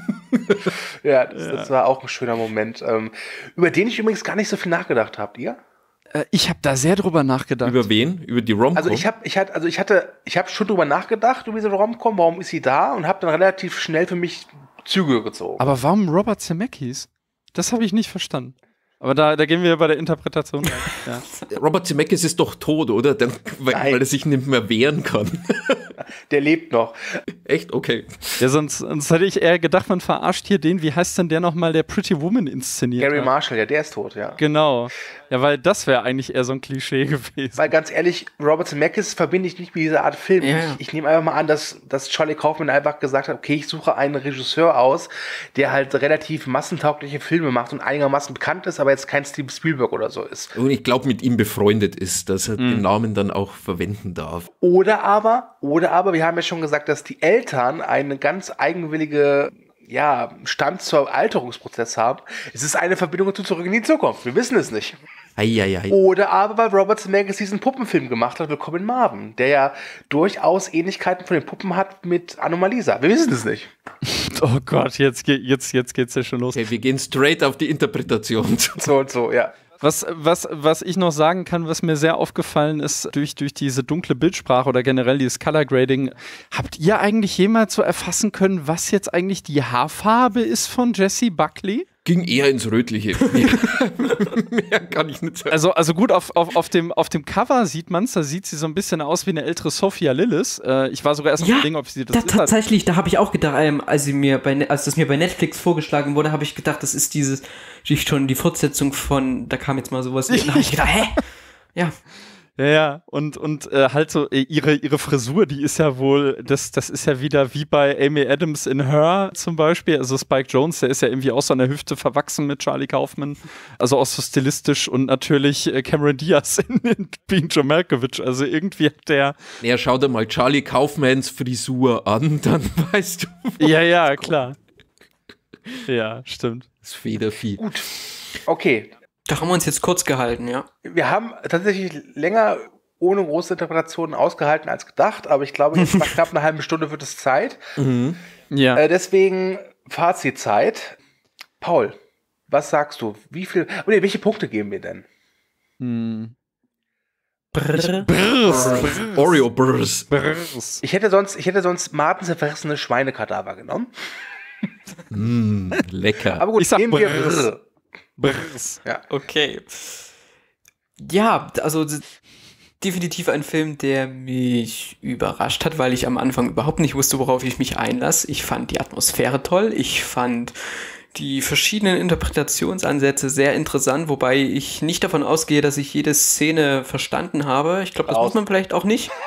Ja, das, ja, das war auch ein schöner Moment, ähm, über den ich übrigens gar nicht so viel nachgedacht habe. Ihr? Äh, ich habe da sehr drüber nachgedacht. Über wen? Über die Rom-Com? Also ich habe ich hatte, also ich hatte, ich habe schon drüber nachgedacht, über diese Rom-Com, warum ist sie da und habe dann relativ schnell für mich Züge gezogen. Aber warum Robert Zemeckis? Das habe ich nicht verstanden. Aber da, da gehen wir bei der Interpretation rein. Ja. Robert Zemeckis ist doch tot, oder? Dann, weil, weil er sich nicht mehr wehren kann. Der lebt noch. Echt? Okay. Ja, sonst, sonst hätte ich eher gedacht, man verarscht hier den, wie heißt denn der nochmal, der Pretty Woman inszeniert Gary hat? Marshall, ja, der ist tot, ja. Genau. Ja, weil das wäre eigentlich eher so ein Klischee gewesen. Weil ganz ehrlich, Robert Zemeckis verbinde ich nicht mit dieser Art Film. Ja. Ich, ich nehme einfach mal an, dass, dass Charlie Kaufman einfach gesagt hat, okay, ich suche einen Regisseur aus, der halt relativ massentaugliche Filme macht und einigermaßen bekannt ist, aber jetzt kein Steven Spielberg oder so ist. Und ich glaube, mit ihm befreundet ist, dass er mhm. den Namen dann auch verwenden darf. Oder aber, oder aber, wir haben ja schon gesagt, dass die Eltern eine ganz eigenwillige, ja, Stand zur Alterungsprozess haben. Es ist eine Verbindung zu Zurück in die Zukunft. Wir wissen es nicht. Ei, ei, ei. Oder aber, weil Robert Zemeckis diesen Puppenfilm gemacht hat, Willkommen in Marvin, der ja durchaus Ähnlichkeiten von den Puppen hat mit Anomalisa. Wir wissen es nicht. Oh Gott, jetzt, jetzt, jetzt geht's ja schon los. Okay, wir gehen straight auf die Interpretation. So und so, ja. Was, was, was ich noch sagen kann, was mir sehr aufgefallen ist, durch, durch diese dunkle Bildsprache oder generell dieses Color Grading, habt ihr eigentlich jemals so erfassen können, was jetzt eigentlich die Haarfarbe ist von Jessie Buckley? Ging eher ins Rötliche. Mehr kann ich nicht sagen. Also, also gut, auf, auf, auf, dem, auf dem Cover sieht man es, da sieht sie so ein bisschen aus wie eine ältere Sophia Lillis. Äh, ich war sogar erst ja, mal denken, ob sie das da, ist. Tatsächlich, da habe ich auch gedacht, ähm, als, sie mir bei, als das mir bei Netflix vorgeschlagen wurde, habe ich gedacht, das ist dieses, schon die Fortsetzung von, da kam jetzt mal sowas, und da habe ich gedacht, hä? Ja. Ja, ja, und, und äh, halt so äh, ihre, ihre Frisur, die ist ja wohl, das, das ist ja wieder wie bei Amy Adams in Her zum Beispiel, also Spike Jonze, der ist ja irgendwie auch so an der Hüfte verwachsen mit Charlie Kaufman, also auch so stilistisch und natürlich äh, Cameron Diaz in, in Being John Malkovich, also irgendwie hat der... Ja, schau dir mal Charlie Kaufmans Frisur an, dann weißt du... Ja, ja, klar. Ja, stimmt. Das Federvieh. Gut, okay. Da haben wir uns jetzt kurz gehalten, ja. Wir haben tatsächlich länger ohne große Interpretationen ausgehalten als gedacht, aber ich glaube, jetzt nach knapp einer halben Stunde wird es Zeit. Mhm. Ja. Äh, deswegen Fazitzeit. Paul, was sagst du? Wie viel, oder welche Punkte geben wir denn? Hm. Brrr. Brrr. Oreo Brrrs. Brrrs. Ich hätte sonst, ich hätte sonst Martin zerfressene Schweinekadaver genommen. Mm, lecker. Aber gut, ich sag nehmen wir Brrrs. Brrr. Brrrs. Ja. Okay. Ja, also definitiv ein Film, der mich überrascht hat, weil ich am Anfang überhaupt nicht wusste, worauf ich mich einlasse. Ich fand die Atmosphäre toll, ich fand die verschiedenen Interpretationsansätze sehr interessant, wobei ich nicht davon ausgehe, dass ich jede Szene verstanden habe. Ich glaube, das Aus. muss man vielleicht auch nicht.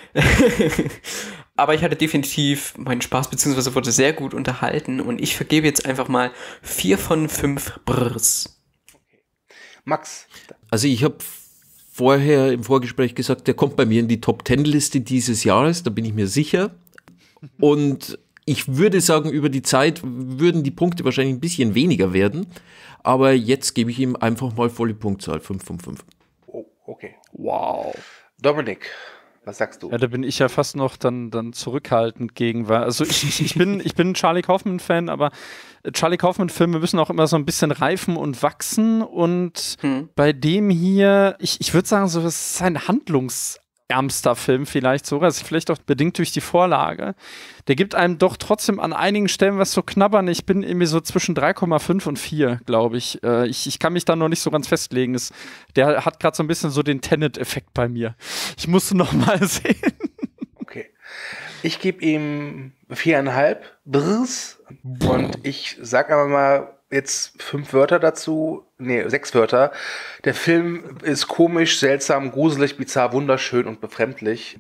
Aber ich hatte definitiv meinen Spaß, beziehungsweise wurde sehr gut unterhalten und ich vergebe jetzt einfach mal vier von fünf Brrrs. Max. Also ich habe vorher im Vorgespräch gesagt, der kommt bei mir in die Top-Ten-Liste dieses Jahres, da bin ich mir sicher. Und ich würde sagen, über die Zeit würden die Punkte wahrscheinlich ein bisschen weniger werden, aber jetzt gebe ich ihm einfach mal volle Punktzahl, fünf von fünf. Oh, okay. Wow. Dominik, was sagst du? Ja, da bin ich ja fast noch dann, dann zurückhaltend gegen, weil, also ich, ich bin, ich bin ein Charlie Kaufman-Fan, aber Charlie Kaufman-Filme müssen auch immer so ein bisschen reifen und wachsen und hm. bei dem hier, ich, ich würde sagen, so, es ist ein handlungsärmster Film vielleicht sogar, das ist vielleicht auch bedingt durch die Vorlage. Der gibt einem doch trotzdem an einigen Stellen was zu knabbern. Ich bin irgendwie so zwischen drei Komma fünf und vier, glaube ich. Äh, ich. Ich kann mich da noch nicht so ganz festlegen. Es, der hat gerade so ein bisschen so den Tenet-Effekt bei mir. Ich musste noch mal sehen. Okay. Ich gebe ihm viereinhalb Brrrs und ich sag aber mal jetzt fünf Wörter dazu, nee, sechs Wörter. Der Film ist komisch, seltsam, gruselig, bizarr, wunderschön und befremdlich.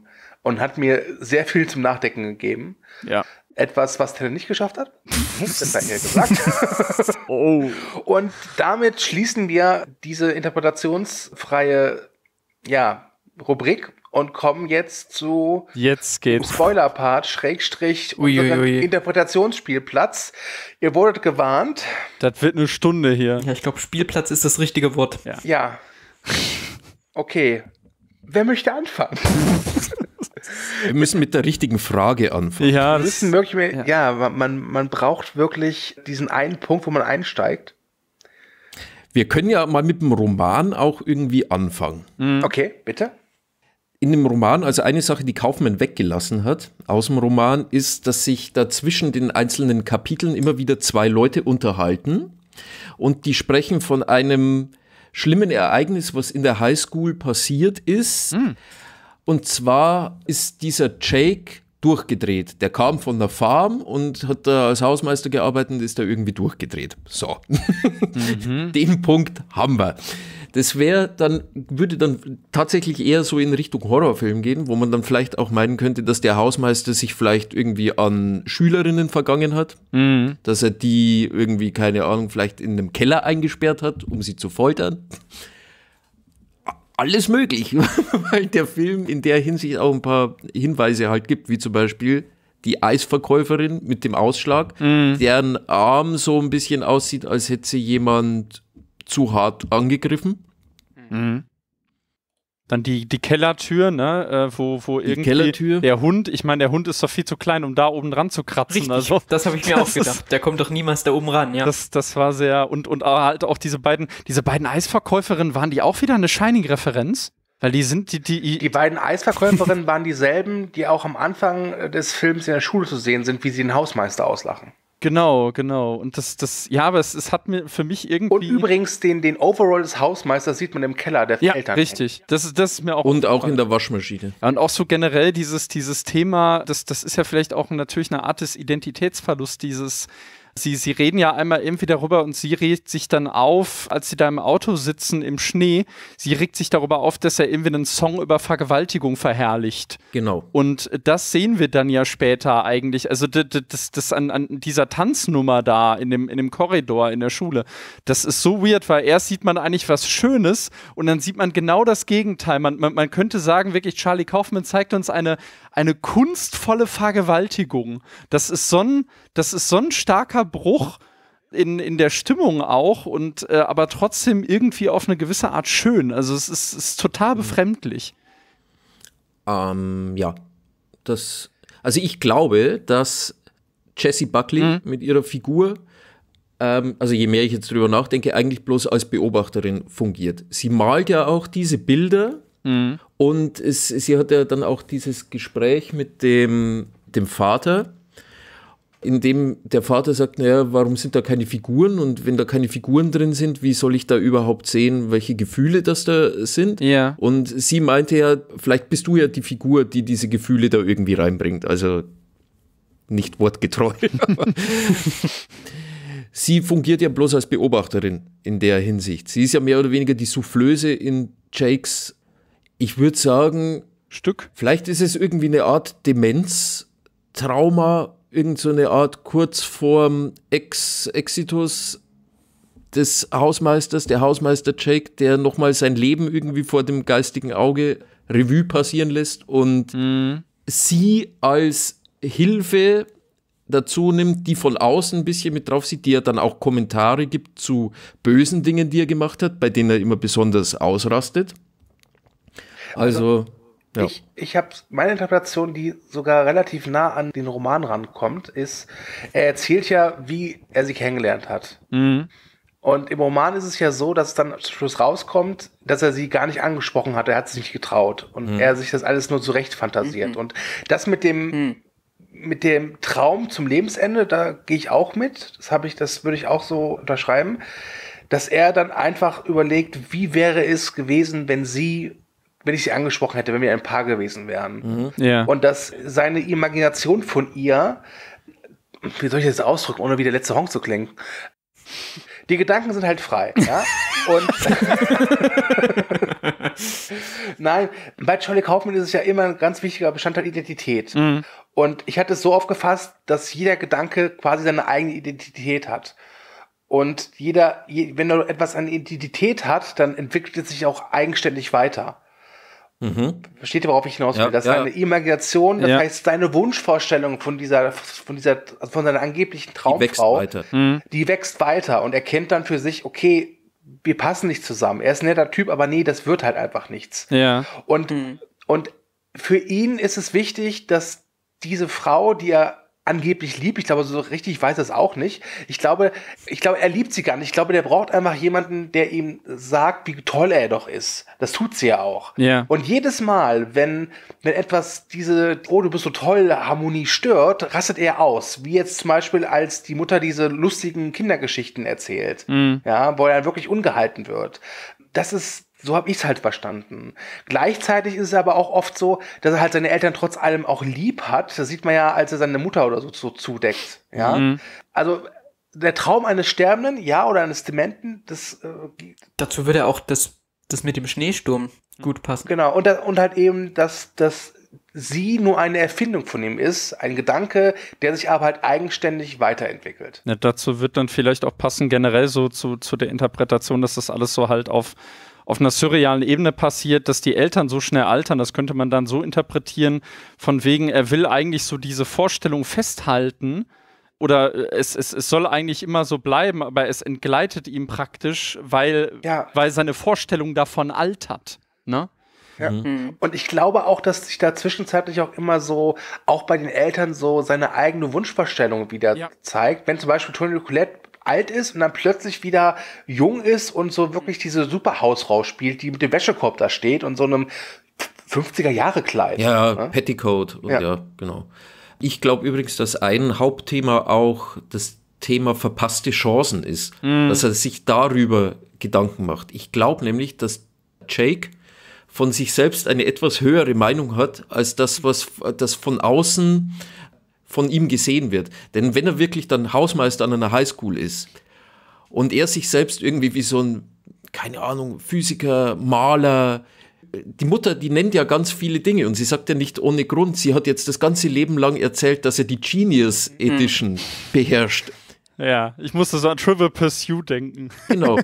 und hat mir sehr viel zum Nachdenken gegeben. Ja. Etwas, was Tenet nicht geschafft hat. Das hat er gesagt. Oh. Und damit schließen wir diese interpretationsfreie, ja, Rubrik und kommen jetzt zu Jetzt geht's. Spoiler-Part, Schrägstrich, unseren Uiuiui. Interpretationsspielplatz. Ihr wurdet gewarnt. Das wird eine Stunde hier. Ja, ich glaube, Spielplatz ist das richtige Wort. Ja. Ja. Okay. Wer möchte anfangen? Wir müssen mit der richtigen Frage anfangen. Ja, Wir das, müssen wirklich mehr, ja. ja, man, man braucht wirklich diesen einen Punkt, wo man einsteigt. Wir können ja mal mit dem Roman auch irgendwie anfangen. Okay, bitte. In dem Roman, also eine Sache, die Kaufman weggelassen hat aus dem Roman, ist, dass sich da zwischen den einzelnen Kapiteln immer wieder zwei Leute unterhalten und die sprechen von einem schlimmen Ereignis, was in der Highschool passiert ist. Mhm. Und zwar ist dieser Jake durchgedreht. Der kam von der Farm und hat da als Hausmeister gearbeitet und ist da irgendwie durchgedreht. So. Mhm. Den Punkt haben wir. Das wäre dann, würde dann tatsächlich eher so in Richtung Horrorfilm gehen, wo man dann vielleicht auch meinen könnte, dass der Hausmeister sich vielleicht irgendwie an Schülerinnen vergangen hat, Mhm. dass er die irgendwie, keine Ahnung, vielleicht in einem Keller eingesperrt hat, um sie zu foltern. Alles möglich, weil der Film in der Hinsicht auch ein paar Hinweise halt gibt, wie zum Beispiel die Eisverkäuferin mit dem Ausschlag, Mhm. deren Arm so ein bisschen aussieht, als hätte sie jemand zu hart angegriffen. Mhm. Dann die, die Kellertür, ne, äh, wo, wo irgendwie Kellertür. der Hund, ich meine, der Hund ist doch viel zu klein, um da oben dran zu kratzen. Richtig, Also, das habe ich mir das auch gedacht. Der kommt doch niemals da oben ran, ja. das, das war sehr, und, und halt auch diese beiden, diese beiden Eisverkäuferinnen, waren die auch wieder eine Shining-Referenz? Weil die sind, die, die, Die beiden Eisverkäuferinnen waren dieselben, die auch am Anfang des Films in der Schule zu sehen sind, wie sie den Hausmeister auslachen. genau, genau. Und das, das, ja, aber es, es hat mir für mich irgendwie. Und übrigens, den, den Overall des Hausmeisters sieht man im Keller der ja, Eltern. richtig. Das ist, das ist mir auch. Und auch aufgefallen. in der Waschmaschine. Ja, und auch so generell dieses, dieses Thema, das, das ist ja vielleicht auch natürlich eine Art des Identitätsverlusts, dieses, sie, sie reden ja einmal irgendwie darüber und sie regt sich dann auf, als sie da im Auto sitzen im Schnee, sie regt sich darüber auf, dass er irgendwie einen Song über Vergewaltigung verherrlicht. Genau. Und das sehen wir dann ja später eigentlich. Also das, das, das an, an dieser Tanznummer da in dem, in dem Korridor in der Schule, das ist so weird, weil erst sieht man eigentlich was Schönes und dann sieht man genau das Gegenteil. Man, man, man könnte sagen, wirklich, Charlie Kaufman zeigt uns eine, eine kunstvolle Vergewaltigung. Das ist so ein, das ist so ein starker Bruch in, in der Stimmung auch und äh, aber trotzdem irgendwie auf eine gewisse Art schön. Also es ist, es ist total befremdlich. Ähm, ja, das, also ich glaube, dass Jessie Buckley Mhm. mit ihrer Figur, ähm, also je mehr ich jetzt drüber nachdenke, eigentlich bloß als Beobachterin fungiert. Sie malt ja auch diese Bilder Mhm. und es, sie hat ja dann auch dieses Gespräch mit dem, dem Vater, in dem der Vater sagt, naja, warum sind da keine Figuren? Und wenn da keine Figuren drin sind, wie soll ich da überhaupt sehen, welche Gefühle das da sind? Ja. Und sie meinte ja, vielleicht bist du ja die Figur, die diese Gefühle da irgendwie reinbringt. Also nicht wortgetreu. Sie fungiert ja bloß als Beobachterin in der Hinsicht. Sie ist ja mehr oder weniger die Soufflöse in Jakes, ich würde sagen, Stück. vielleicht ist es irgendwie eine Art Demenz-Trauma, irgend so eine Art kurz vorm Ex Exitus des Hausmeisters, der Hausmeister Jake, der nochmal sein Leben irgendwie vor dem geistigen Auge Revue passieren lässt und Mhm. sie als Hilfe dazu nimmt, die von außen ein bisschen mit drauf sieht, die er dann auch Kommentare gibt zu bösen Dingen, die er gemacht hat, bei denen er immer besonders ausrastet. Also, ja. Ich, ich habe meine Interpretation, die sogar relativ nah an den Roman rankommt, ist, er erzählt ja, wie er sie kennengelernt hat. Mhm. Und im Roman ist es ja so, dass dann zum Schluss rauskommt, dass er sie gar nicht angesprochen hat, er hat sich nicht getraut und Mhm. er sich das alles nur zurecht fantasiert. Mhm. Und das mit dem, Hm. mit dem Traum zum Lebensende, da gehe ich auch mit. Das habe ich, das würde ich auch so unterschreiben, dass er dann einfach überlegt, wie wäre es gewesen, wenn sie, wenn ich sie angesprochen hätte, wenn wir ein Paar gewesen wären. Ja. Und dass seine Imagination von ihr, wie soll ich das ausdrücken, ohne wie der letzte Honk zu klingen? Die Gedanken sind halt frei, ja. Und Nein, bei Charlie Kaufman ist es ja immer ein ganz wichtiger Bestandteil Identität. Mhm. Und ich hatte es so aufgefasst, dass jeder Gedanke quasi seine eigene Identität hat. Und jeder, wenn er etwas an Identität hat, dann entwickelt es sich auch eigenständig weiter. Mhm. Versteht ihr, worauf ich hinaus will? Ja, das ja. ist eine Imagination, das ja. heißt, seine Wunschvorstellung von dieser, von dieser, von seiner angeblichen Traumfrau, die wächst weiter. Mhm. die wächst weiter und erkennt dann für sich, okay, wir passen nicht zusammen. Er ist ein netter Typ, aber nee, das wird halt einfach nichts. Ja. Und, mhm. und für ihn ist es wichtig, dass diese Frau, die er angeblich liebt, ich glaube, so richtig weiß er es auch nicht. Ich glaube, ich glaube, er liebt sie gar nicht. Ich glaube, der braucht einfach jemanden, der ihm sagt, wie toll er doch ist. Das tut sie ja auch. Ja. Und jedes Mal, wenn, wenn etwas diese, oh, du bist so toll, Harmonie stört, rastet er aus. Wie jetzt zum Beispiel, als die Mutter diese lustigen Kindergeschichten erzählt. Mhm. Ja, wo er dann wirklich ungehalten wird. Das ist, so habe ich es halt verstanden. Gleichzeitig ist es aber auch oft so, dass er halt seine Eltern trotz allem auch lieb hat. Das sieht man ja, als er seine Mutter oder so, so zudeckt. Ja? Mhm. Also der Traum eines Sterbenden, ja, oder eines Dementen, das äh, dazu würde auch das, das mit dem Schneesturm gut passen. Genau, und, und halt eben, dass, dass sie nur eine Erfindung von ihm ist, ein Gedanke, der sich aber halt eigenständig weiterentwickelt. Ja, dazu wird dann vielleicht auch passen, generell so zu, zu der Interpretation, dass das alles so halt auf auf einer surrealen Ebene passiert, dass die Eltern so schnell altern, das könnte man dann so interpretieren, von wegen, er will eigentlich so diese Vorstellung festhalten oder es, es, es soll eigentlich immer so bleiben, aber es entgleitet ihm praktisch, weil, ja. weil seine Vorstellung davon altert, ne? Ja. Mhm. Und ich glaube auch, dass sich da zwischenzeitlich auch immer so, auch bei den Eltern so seine eigene Wunschvorstellung wieder ja. zeigt. Wenn zum Beispiel Toni Collette alt ist und dann plötzlich wieder jung ist und so wirklich diese super Hausfrau spielt, die mit dem Wäschekorb da steht und so einem fünfziger-Jahre-Kleid. Ja, ne? Petticoat. Und ja. ja, genau. Ich glaube übrigens, dass ein Hauptthema auch das Thema verpasste Chancen ist, mhm. dass er sich darüber Gedanken macht. Ich glaube nämlich, dass Jake von sich selbst eine etwas höhere Meinung hat, als das, was das von außen von ihm gesehen wird. Denn wenn er wirklich dann Hausmeister an einer Highschool ist und er sich selbst irgendwie wie so ein, keine Ahnung, Physiker, Maler, die Mutter, die nennt ja ganz viele Dinge und sie sagt ja nicht ohne Grund, sie hat jetzt das ganze Leben lang erzählt, dass er die Genius Edition mhm. beherrscht. Ja, ich musste so an Trivial Pursuit denken. Genau.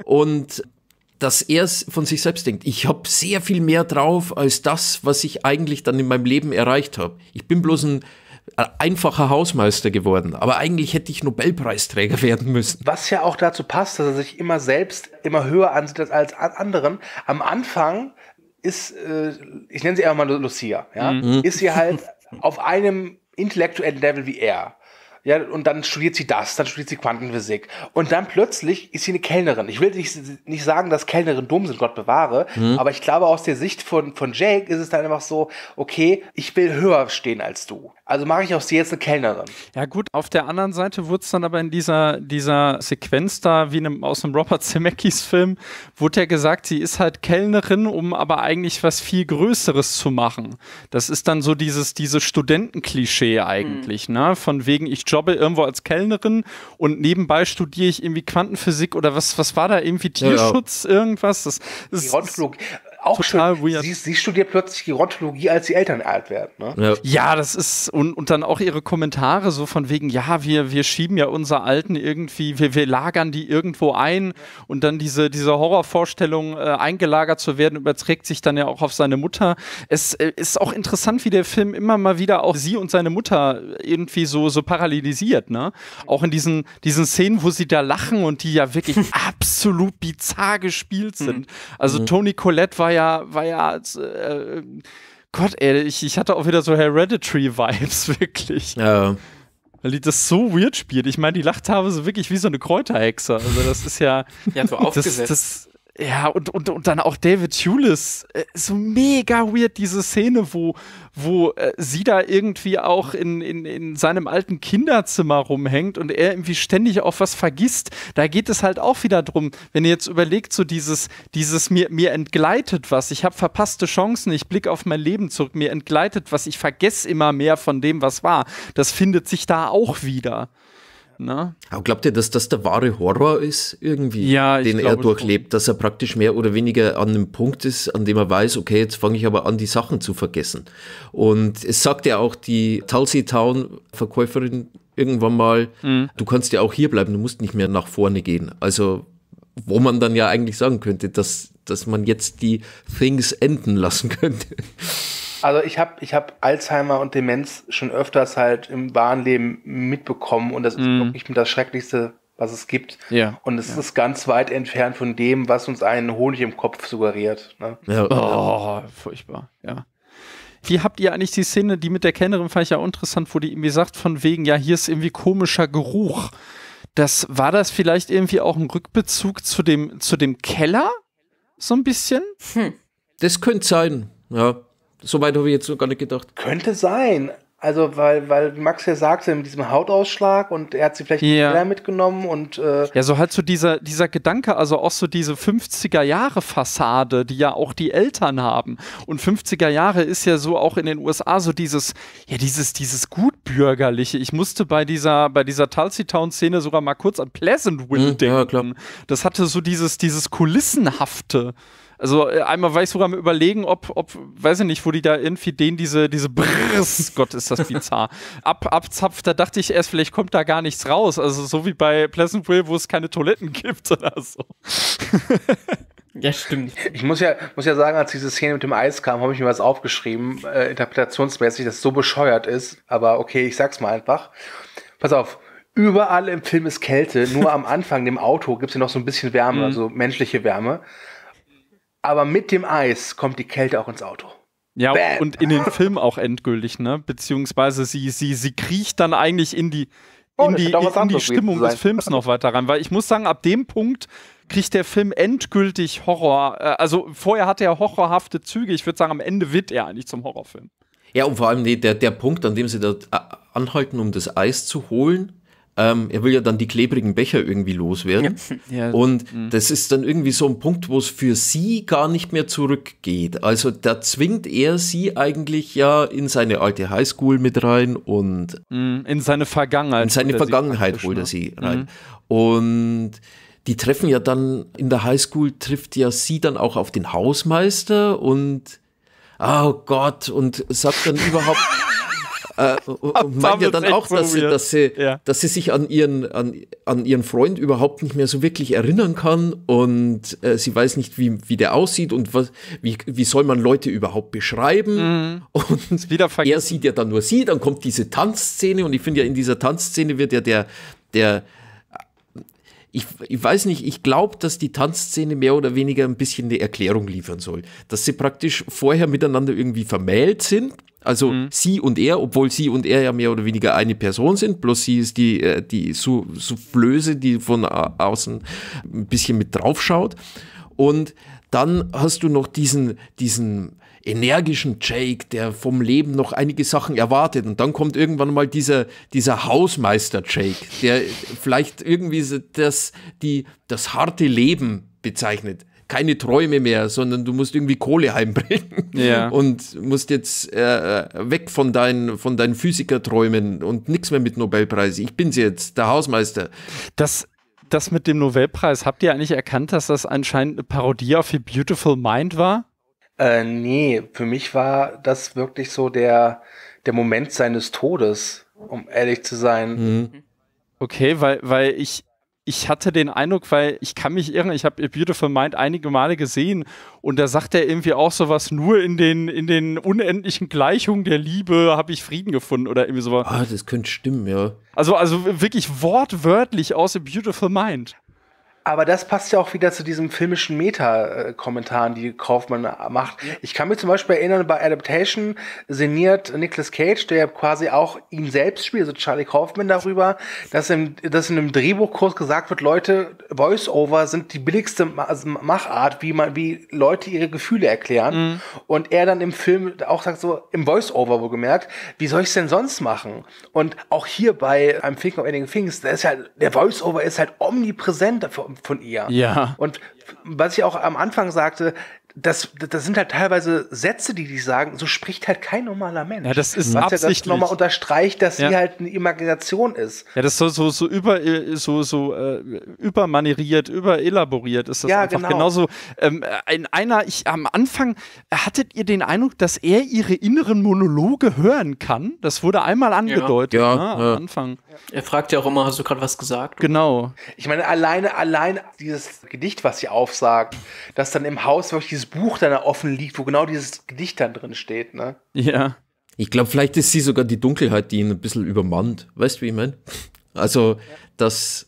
Und dass er von sich selbst denkt, ich habe sehr viel mehr drauf als das, was ich eigentlich dann in meinem Leben erreicht habe. Ich bin bloß ein einfacher Hausmeister geworden, aber eigentlich hätte ich Nobelpreisträger werden müssen. Was ja auch dazu passt, dass er sich immer selbst immer höher ansieht als anderen. Am Anfang ist, äh, ich nenne sie einfach mal Lucia, ja, mhm. ist sie halt auf einem intellektuellen Level wie er. Ja, und dann studiert sie das, dann studiert sie Quantenphysik. Und dann plötzlich ist sie eine Kellnerin. Ich will nicht, nicht sagen, dass Kellnerin dumm sind, Gott bewahre, mhm. aber ich glaube, aus der Sicht von, von Jake ist es dann einfach so, okay, ich will höher stehen als du. Also mache ich aus dir jetzt eine Kellnerin. Ja gut, auf der anderen Seite wurde es dann aber in dieser, dieser Sequenz da, wie einem, aus einem Robert Zemeckis Film, wurde ja gesagt, sie ist halt Kellnerin, um aber eigentlich was viel Größeres zu machen. Das ist dann so dieses, dieses Studentenklischee eigentlich, mhm. ne? Von wegen, ich jobbe irgendwo als Kellnerin und nebenbei studiere ich irgendwie Quantenphysik oder was, was war da irgendwie Tierschutz, ja, ja. irgendwas? Das, das ist auch total schön. Weird. Sie, sie studiert plötzlich Gerontologie, als die Eltern alt werden. Ne? Ja. ja, das ist, und, und dann auch ihre Kommentare so von wegen, ja, wir, wir schieben ja unsere Alten irgendwie, wir, wir lagern die irgendwo ein und dann diese, diese Horrorvorstellung, äh, eingelagert zu werden, überträgt sich dann ja auch auf seine Mutter. Es äh, ist auch interessant, wie der Film immer mal wieder auch sie und seine Mutter irgendwie so, so parallelisiert, ne? Auch in diesen, diesen Szenen, wo sie da lachen und die ja wirklich absolut bizarr gespielt sind. Also mhm. Toni Collette war ja, war ja, äh, Gott, ey, ich, ich hatte auch wieder so Hereditary-Vibes, wirklich. Ja. Weil die das so weird spielt. Ich meine, die lacht habe so wirklich wie so eine Kräuterhexe. Also das ist ja... ja, so aufgesetzt. Das, das, ja, und, und, und dann auch David Thewlis. Äh, so mega weird, diese Szene, wo, wo äh, sie da irgendwie auch in, in, in seinem alten Kinderzimmer rumhängt und er irgendwie ständig auch was vergisst. Da geht es halt auch wieder drum, wenn ihr jetzt überlegt, so dieses, dieses mir, mir entgleitet was, ich habe verpasste Chancen, ich blicke auf mein Leben zurück, mir entgleitet was, ich vergesse immer mehr von dem, was war. Das findet sich da auch wieder. Ne? Aber glaubt ihr, dass das der wahre Horror ist, irgendwie, ja, den er durchlebt, schon. Dass er praktisch mehr oder weniger an einem Punkt ist, an dem er weiß, okay, jetzt fange ich aber an, die Sachen zu vergessen. Und es sagt ja auch die Tulsi Town-Verkäuferin irgendwann mal, mhm. du kannst ja auch hier bleiben, du musst nicht mehr nach vorne gehen. Also, wo man dann ja eigentlich sagen könnte, dass, dass man jetzt die Things enden lassen könnte. Also ich habe ich hab Alzheimer und Demenz schon öfters halt im wahren Leben mitbekommen und das ist mm. wirklich das Schrecklichste, was es gibt. Ja. Und es ja. ist ganz weit entfernt von dem, was uns einen Honig im Kopf suggeriert. Ne? Ja. Oh, furchtbar, ja. Wie habt ihr eigentlich die Szene, die mit der Kellnerin fand ich ja interessant, wo die irgendwie sagt von wegen, ja, hier ist irgendwie komischer Geruch. Das, war das vielleicht irgendwie auch ein Rückbezug zu dem, zu dem Keller? So ein bisschen? Hm. Das könnte sein, ja. Soweit habe ich jetzt noch gar nicht gedacht. Könnte sein. Also, weil, weil Max ja sagte, mit diesem Hautausschlag und er hat sie vielleicht ja. mitgenommen und äh ja, so halt so dieser, dieser Gedanke, also auch so diese fünfziger-Jahre-Fassade, die ja auch die Eltern haben. Und fünfziger Jahre ist ja so auch in den U S A so dieses, ja, dieses, dieses Gutbürgerliche. Ich musste bei dieser, bei dieser Tulsi Town-Szene sogar mal kurz an Pleasantville mhm, denken. Ja, klar. Das hatte so dieses, dieses Kulissenhafte. Also einmal war ich sogar mal überlegen, ob, ob, weiß ich nicht, wo die da irgendwie denen diese, diese Brrrrs, Gott, ist das bizarr, ab, abzapft, da dachte ich erst, vielleicht kommt da gar nichts raus. Also so wie bei Pleasantville, wo es keine Toiletten gibt oder so. Ja, stimmt. Ich muss ja, muss ja sagen, als diese Szene mit dem Eis kam, habe ich mir was aufgeschrieben, äh, interpretationsmäßig, das so bescheuert ist. Aber okay, ich sag's mal einfach. Pass auf. Überall im Film ist Kälte, nur am Anfang, dem Auto, gibt's ja noch so ein bisschen Wärme, mhm. also menschliche Wärme. Aber mit dem Eis kommt die Kälte auch ins Auto. Ja, Bam. Und in den Film auch endgültig, ne? Beziehungsweise sie, sie, sie kriecht dann eigentlich in die, in die, oh, in die Stimmung des Films noch weiter rein. Weil ich muss sagen, ab dem Punkt kriegt der Film endgültig Horror. Also vorher hatte er horrorhafte Züge. Ich würde sagen, am Ende wird er eigentlich zum Horrorfilm. Ja, und vor allem der, der Punkt, an dem sie da anhalten, um das Eis zu holen. Ähm, er will ja dann die klebrigen Becher irgendwie loswerden. Ja. Und mhm. das ist dann irgendwie so ein Punkt, wo es für sie gar nicht mehr zurückgeht. Also da zwingt er sie eigentlich ja in seine alte Highschool mit rein und mhm. in seine Vergangenheit. In seine Vergangenheit holt er sie rein. Mhm. Und die treffen ja dann, in der Highschool trifft ja sie dann auch auf den Hausmeister und oh Gott, und sagt dann überhaupt Äh, und meint ja dann auch, dass sie, dass, sie, ja. dass sie sich an ihren, an, an ihren Freund überhaupt nicht mehr so wirklich erinnern kann und äh, sie weiß nicht, wie, wie der aussieht und was, wie, wie soll man Leute überhaupt beschreiben. Mhm. Und er sieht ja dann nur sie, dann kommt diese Tanzszene und ich finde ja, in dieser Tanzszene wird ja der, der Ich, ich weiß nicht, ich glaube, dass die Tanzszene mehr oder weniger ein bisschen eine Erklärung liefern soll. Dass sie praktisch vorher miteinander irgendwie vermählt sind. Also mhm. sie und er, obwohl sie und er ja mehr oder weniger eine Person sind. Bloß sie ist die, die Soufflöse, die von außen ein bisschen mit draufschaut. Und dann hast du noch diesen, diesen energischen Jake, der vom Leben noch einige Sachen erwartet. Und dann kommt irgendwann mal dieser, dieser Hausmeister Jake, der vielleicht irgendwie das, die, das harte Leben bezeichnet. Keine Träume mehr, sondern du musst irgendwie Kohle heimbringen ja. und musst jetzt äh, weg von deinen, von deinen Physikerträumen und nichts mehr mit Nobelpreis. Ich bin's jetzt, der Hausmeister. Das Das mit dem Nobelpreis, habt ihr eigentlich erkannt, dass das anscheinend eine Parodie auf A Beautiful Mind war? Äh, nee, für mich war das wirklich so der, der Moment seines Todes, um ehrlich zu sein. Mhm. Okay, weil, weil ich, ich hatte den Eindruck, weil ich kann mich irren, ich habe A Beautiful Mind einige Male gesehen und da sagt er irgendwie auch sowas, nur in den, in den unendlichen Gleichungen der Liebe habe ich Frieden gefunden oder irgendwie sowas. Ah, das könnte stimmen, ja. Also, also wirklich wortwörtlich aus A Beautiful Mind. Aber das passt ja auch wieder zu diesen filmischen Meta-Kommentaren, die Kaufman macht. Ich kann mich zum Beispiel erinnern, bei Adaptation sinniert Nicolas Cage, der quasi auch ihn selbst spielt, also Charlie Kaufman, darüber, dass in, dass in einem Drehbuchkurs gesagt wird, Leute, Voice-Over sind die billigste Machart, wie man, wie Leute ihre Gefühle erklären. Mhm. Und er dann im Film auch sagt so, im Voice-Over wohlgemerkt, wie soll ich es denn sonst machen? Und auch hier bei I'm Thinking of Ending Things, der ist halt, der Voice-Over ist halt omnipräsent von ihr. Ja. Und was ich auch am Anfang sagte, Das, das sind halt teilweise Sätze, die die sagen, so spricht halt kein normaler Mensch. Ja, das ist was absichtlich. Ja das nochmal unterstreicht, dass ja. sie halt eine Imagination ist. Ja, das ist so, so, so, über, so, so äh, übermanieriert, überelaboriert ist das ja, einfach. Genau. Genauso ähm, in einer, ich am Anfang, hattet ihr den Eindruck, dass er ihre inneren Monologe hören kann? Das wurde einmal angedeutet, ja. ne, Ja, am ja. Anfang. Er fragt ja auch immer, hast du gerade was gesagt? Genau. Ich meine, alleine, alleine dieses Gedicht, was sie aufsagt, dass dann im Haus wirklich dieses Buch dann da offen liegt, wo genau dieses Gedicht dann drin steht, ne? Ja. Ich glaube, vielleicht ist sie sogar die Dunkelheit, die ihn ein bisschen übermannt. Weißt du, wie ich meine? Also, ja. dass,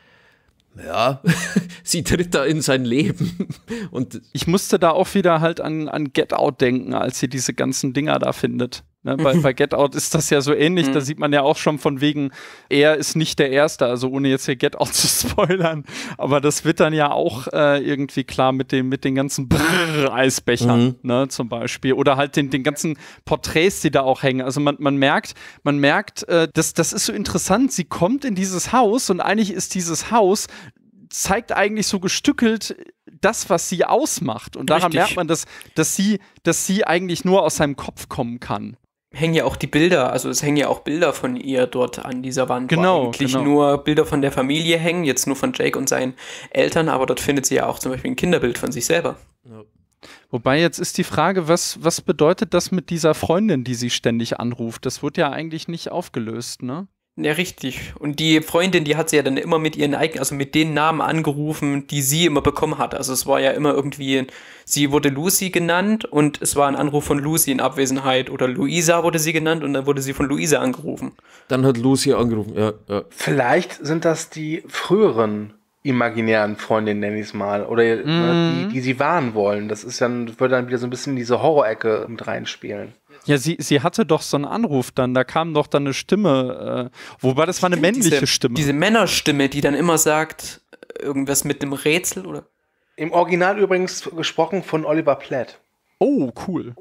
ja, sie tritt da in sein Leben. Und ich musste da auch wieder halt an, an Get Out denken, als sie diese ganzen Dinger da findet. Ne, bei, bei Get Out ist das ja so ähnlich, da sieht man ja auch schon von wegen, er ist nicht der Erste, also ohne jetzt hier Get Out zu spoilern, aber das wird dann ja auch äh, irgendwie klar mit, dem, mit den ganzen Brrr-Eisbechern, mhm. ne, zum Beispiel, oder halt den, den ganzen Porträts, die da auch hängen, also man, man merkt, man merkt, äh, das, das ist so interessant, sie kommt in dieses Haus und eigentlich ist dieses Haus, zeigt eigentlich so gestückelt das, was sie ausmacht und daran Richtig. merkt man, dass, dass, sie, dass sie eigentlich nur aus seinem Kopf kommen kann. Hängen ja auch die Bilder, also es hängen ja auch Bilder von ihr dort an dieser Wand, genau, wo eigentlich genau. nur Bilder von der Familie hängen, jetzt nur von Jake und seinen Eltern, aber dort findet sie ja auch zum Beispiel ein Kinderbild von sich selber. ja. Wobei jetzt ist die Frage, was, was bedeutet das mit dieser Freundin, die sie ständig anruft? Das wird ja eigentlich nicht aufgelöst, ne? Ja, richtig. Und die Freundin, die hat sie ja dann immer mit ihren eigenen, also mit den Namen angerufen, die sie immer bekommen hat. Also es war ja immer irgendwie, sie wurde Lucy genannt und es war ein Anruf von Lucy in Abwesenheit oder Luisa wurde sie genannt und dann wurde sie von Luisa angerufen. Dann hat Lucy angerufen, ja. ja. Vielleicht sind das die früheren imaginären Freundinnen, nenne ich es mal, oder Mhm. die, die sie warnen wollen. Das ist dann, würde dann wieder so ein bisschen in diese Horrorecke mit reinspielen. Ja, sie, sie hatte doch so einen Anruf dann, da kam doch dann eine Stimme, äh, wobei das war eine männliche diese, Stimme. Diese Männerstimme, die dann immer sagt, irgendwas mit einem Rätsel, oder? Im Original übrigens gesprochen von Oliver Platt. Oh, cool.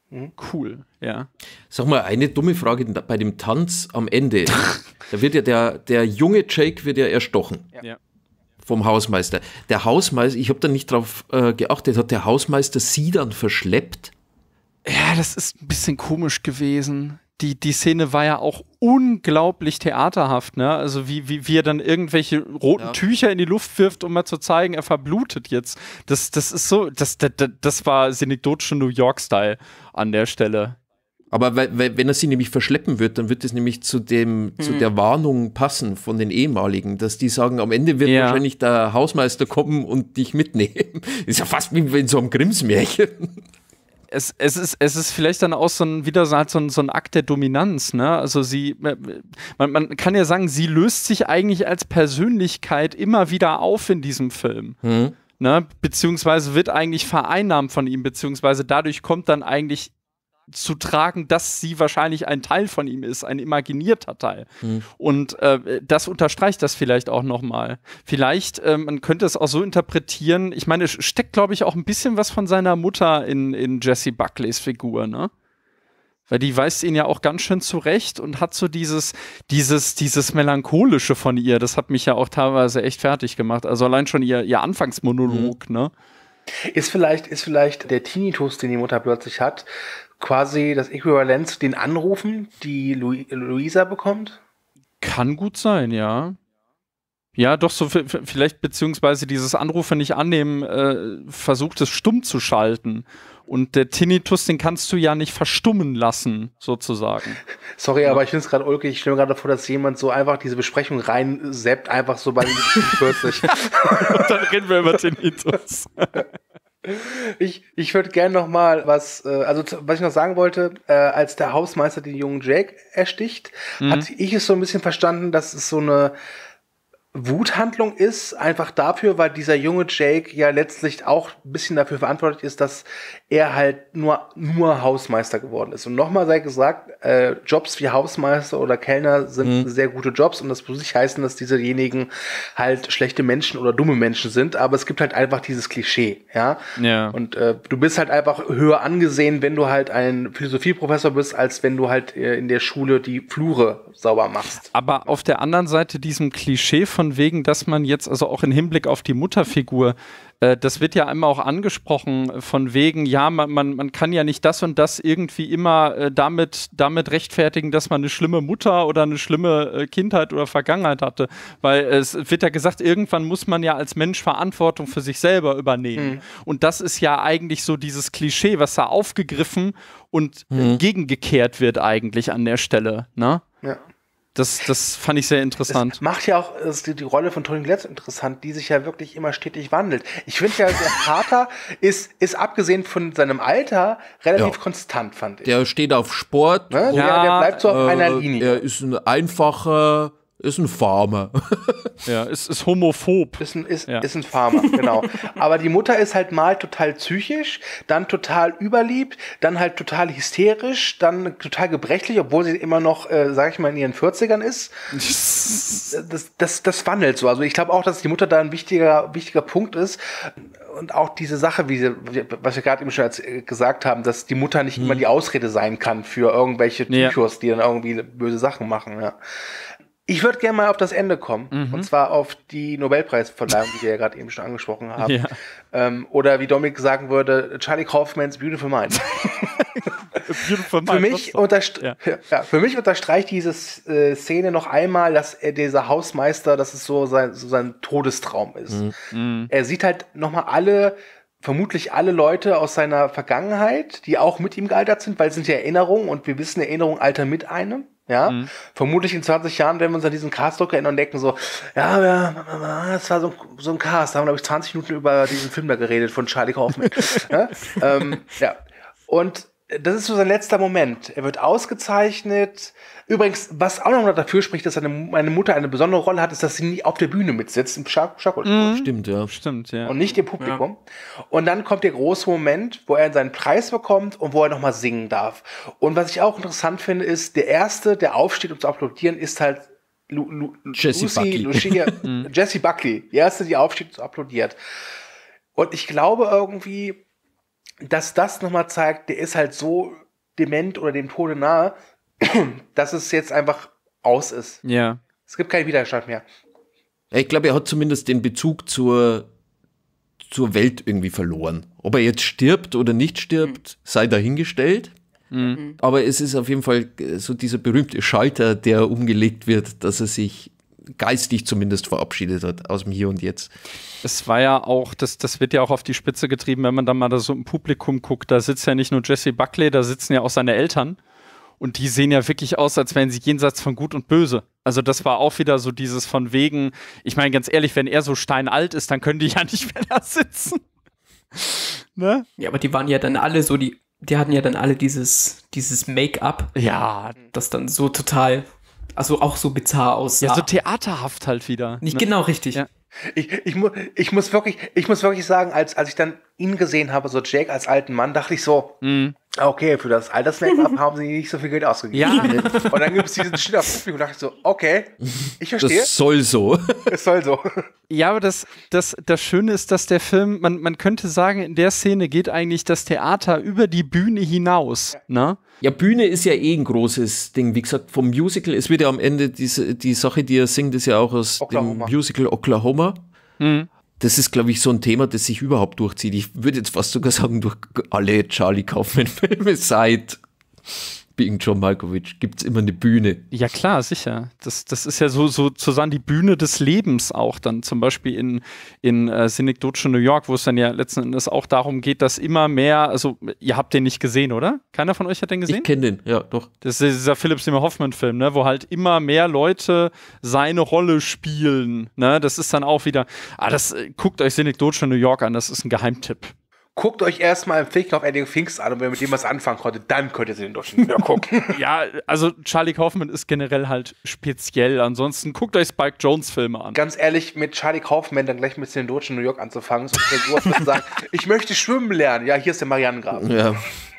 Cool, ja. Sag mal, eine dumme Frage bei dem Tanz am Ende. Da wird ja der, der junge Jake wird ja erstochen. Ja. Vom Hausmeister. Der Hausmeister, ich habe da nicht drauf äh, geachtet, hat der Hausmeister sie dann verschleppt? Ja, das ist ein bisschen komisch gewesen. Die, die Szene war ja auch unglaublich theaterhaft, ne? Also wie, wie, wie er dann irgendwelche roten ja. Tücher in die Luft wirft, um mal zu zeigen, er verblutet jetzt. Das, das ist so, das, das, das war synekdotische New York-Style an der Stelle. Aber weil, weil, wenn er sie nämlich verschleppen wird, dann wird es nämlich zu dem, mhm. zu der Warnung passen von den ehemaligen, dass die sagen, am Ende wird ja. wahrscheinlich der Hausmeister kommen und dich mitnehmen. Ist ja fast wie in so einem Grimmsmärchen. Es, es, ist, es ist vielleicht dann auch so ein, wieder so, halt so, ein, so ein Akt der Dominanz, ne? Also sie, man, man kann ja sagen, sie löst sich eigentlich als Persönlichkeit immer wieder auf in diesem Film. Mhm. Ne? Beziehungsweise wird eigentlich vereinnahmt von ihm, beziehungsweise dadurch kommt dann eigentlich zu tragen, dass sie wahrscheinlich ein Teil von ihm ist, ein imaginierter Teil. Hm. Und äh, das unterstreicht das vielleicht auch nochmal. Vielleicht, äh, man könnte es auch so interpretieren, ich meine, es steckt, glaube ich, auch ein bisschen was von seiner Mutter in, in Jessie Buckleys Figur, ne? Weil die weist ihn ja auch ganz schön zurecht und hat so dieses, dieses, dieses Melancholische von ihr, das hat mich ja auch teilweise echt fertig gemacht. Also allein schon ihr, ihr Anfangsmonolog, hm. ne? Ist vielleicht, ist vielleicht der Tinnitus, den die Mutter plötzlich hat, quasi das Äquivalent zu den Anrufen, die Lu Luisa bekommt? Kann gut sein, ja. Ja, doch, so vielleicht beziehungsweise dieses Anrufe nicht annehmen, äh, versucht es stumm zu schalten. Und der Tinnitus, den kannst du ja nicht verstummen lassen, sozusagen. Sorry, ja. aber ich finde es gerade ulkig. Ich stelle mir gerade vor, dass jemand so einfach diese Besprechung reinseppt, einfach so bei vierzig. Und dann reden wir über Tinnitus. Ich, ich würde gerne noch mal was, äh, also was ich noch sagen wollte, äh, als der Hausmeister den jungen Jake ersticht, mhm. hatte ich es so ein bisschen verstanden, dass es so eine Wuthandlung ist, einfach dafür, weil dieser junge Jake ja letztlich auch ein bisschen dafür verantwortlich ist, dass er halt nur, nur Hausmeister geworden ist. Und nochmal sei gesagt, äh, Jobs wie Hausmeister oder Kellner sind mhm. sehr gute Jobs und das muss nicht heißen, dass diesejenigen halt schlechte Menschen oder dumme Menschen sind, aber es gibt halt einfach dieses Klischee, ja. ja. Und äh, du bist halt einfach höher angesehen, wenn du halt ein Philosophieprofessor bist, als wenn du halt äh, in der Schule die Flure sauber machst. Aber auf der anderen Seite diesem Klischee von von wegen, dass man jetzt, also auch im Hinblick auf die Mutterfigur, äh, das wird ja immer auch angesprochen, von wegen, ja, man, man, man kann ja nicht das und das irgendwie immer äh, damit, damit rechtfertigen, dass man eine schlimme Mutter oder eine schlimme äh, Kindheit oder Vergangenheit hatte. Weil äh, es wird ja gesagt, irgendwann muss man ja als Mensch Verantwortung für sich selber übernehmen. Mhm. Und das ist ja eigentlich so dieses Klischee, was da aufgegriffen und mhm. äh, gegengekehrt wird eigentlich an der Stelle, ne? Ja. Das, das fand ich sehr interessant. Das macht ja auch das, die, die Rolle von Toni Collette interessant, die sich ja wirklich immer stetig wandelt. Ich finde ja, der Vater ist, ist abgesehen von seinem Alter relativ ja. konstant, fand ich. Der steht auf Sport. Ne? Ja, der, der bleibt so auf äh, einer Linie. Er ist ein einfacher, ist ein Farmer. Ja, ist, ist homophob. Ist ein, ist, ja. ist ein Farmer, genau. Aber die Mutter ist halt mal total psychisch, dann total überlieb, dann halt total hysterisch, dann total gebrechlich, obwohl sie immer noch, äh, sag ich mal, in ihren vierzigern ist. Das, das, das wandelt so. Also ich glaube auch, dass die Mutter da ein wichtiger, wichtiger Punkt ist. Und auch diese Sache, wie sie, was wir gerade eben schon als, gesagt haben, dass die Mutter nicht hm. immer die Ausrede sein kann für irgendwelche Tychos, ja. die dann irgendwie böse Sachen machen, ja. Ich würde gerne mal auf das Ende kommen, mhm. und zwar auf die Nobelpreisverleihung, die wir ja gerade eben schon angesprochen haben. Ja. Ähm, oder wie Dominik sagen würde, Charlie Kaufmans Beautiful Mind. Beautiful Mind. Für mich, unterst- ja. Ja, für mich unterstreicht diese äh, Szene noch einmal, dass er, dieser Hausmeister, dass es so sein, so sein Todestraum ist. Mhm. Er sieht halt nochmal alle, vermutlich alle Leute aus seiner Vergangenheit, die auch mit ihm gealtert sind, weil es sind ja Erinnerungen und wir wissen, Erinnerungen altern mit einem. Ja, mhm. vermutlich in zwanzig Jahren werden wir uns an diesen Cast-Druck erinnern und denken so, ja, ja, das war so, so ein Cast, da haben wir, glaube ich, zwanzig Minuten über diesen Film da geredet von Charlie Kaufman. ja? Ähm, ja, und das ist so sein letzter Moment. Er wird ausgezeichnet. Übrigens, was auch noch dafür spricht, dass seine, meine Mutter eine besondere Rolle hat, ist, dass sie nie auf der Bühne mitsitzt im Schaukelstuhl. Mhm. Stimmt, ja. Stimmt, ja. Und nicht im Publikum. Ja. Und dann kommt der große Moment, wo er seinen Preis bekommt und wo er nochmal singen darf. Und was ich auch interessant finde, ist, der Erste, der aufsteht, um zu applaudieren, ist halt Lu- Lu- Jessie Lucy, Buckley. Lucia, Jessie Buckley. Die Erste, die aufsteht und applaudiert. Und ich glaube irgendwie, dass das nochmal zeigt, der ist halt so dement oder dem Tode nahe, dass es jetzt einfach aus ist. Ja. Es gibt keinen Widerstand mehr. Ich glaube, er hat zumindest den Bezug zur, zur Welt irgendwie verloren. Ob er jetzt stirbt oder nicht stirbt, mhm. sei dahingestellt. Mhm. Aber es ist auf jeden Fall so dieser berühmte Schalter, der umgelegt wird, dass er sich geistig zumindest verabschiedet hat aus dem Hier und Jetzt. Es war ja auch, das, das wird ja auch auf die Spitze getrieben, wenn man dann mal da so im Publikum guckt, da sitzt ja nicht nur Jessie Buckley, da sitzen ja auch seine Eltern und die sehen ja wirklich aus, als wären sie jenseits von Gut und Böse. Also das war auch wieder so dieses von wegen, ich meine ganz ehrlich, wenn er so steinalt ist, dann können die ja nicht mehr da sitzen. Ne? Ja, aber die waren ja dann alle so, die, die hatten ja dann alle dieses, dieses Make-up, ja, das dann so total, also auch so bizarr aussah. Ja, so theaterhaft halt wieder. Nicht ne? genau richtig. Ja. Ich, ich, mu- ich, muss wirklich, ich muss wirklich sagen, als, als ich dann ihn gesehen habe, so Jake als alten Mann, dachte ich so, mm. okay, für das Alters-Make-up haben sie nicht so viel Geld ausgegeben. Ja. Und dann gibt es diesen Schnitt auf Publikum und dachte ich so, okay, ich verstehe. Das soll so. Es soll so. Ja, aber das, das, das Schöne ist, dass der Film, man, man könnte sagen, in der Szene geht eigentlich das Theater über die Bühne hinaus. Ja. Ne? Ja, Bühne ist ja eh ein großes Ding. Wie gesagt, vom Musical, es wird ja am Ende, diese, die Sache, die er singt, ist ja auch aus Oklahoma. dem Musical Oklahoma. Mhm. Das ist, glaube ich, so ein Thema, das sich überhaupt durchzieht. Ich würde jetzt fast sogar sagen, durch alle Charlie Kaufman-Filme seit Being John Malkovich gibt es immer eine Bühne. Ja klar, sicher. Das, das ist ja so, so sozusagen die Bühne des Lebens auch dann. Zum Beispiel in, in äh, Synecdoche, New York, wo es dann ja letzten Endes auch darum geht, dass immer mehr, also ihr habt den nicht gesehen, oder? Keiner von euch hat den gesehen? Ich kenne den, ja, doch. Das ist dieser Philip Seymour Hoffman-Film, ne, wo halt immer mehr Leute seine Rolle spielen. Ne? Das ist dann auch wieder, ah, das, äh, guckt euch Synecdoche, New York an, das ist ein Geheimtipp. Guckt euch erstmal im Fake auf Eddie Finks an und wenn ihr mit dem was anfangen konntet, dann könnt ihr sie in Deutschland wieder gucken. Ja, also Charlie Kaufman ist generell halt speziell. Ansonsten guckt euch Spike Jonze Filme an. Ganz ehrlich, mit Charlie Kaufman dann gleich mit den Deutschen New York anzufangen, so sowas würde sagen, ich möchte schwimmen lernen. Ja, hier ist der Marianengraben. Ja.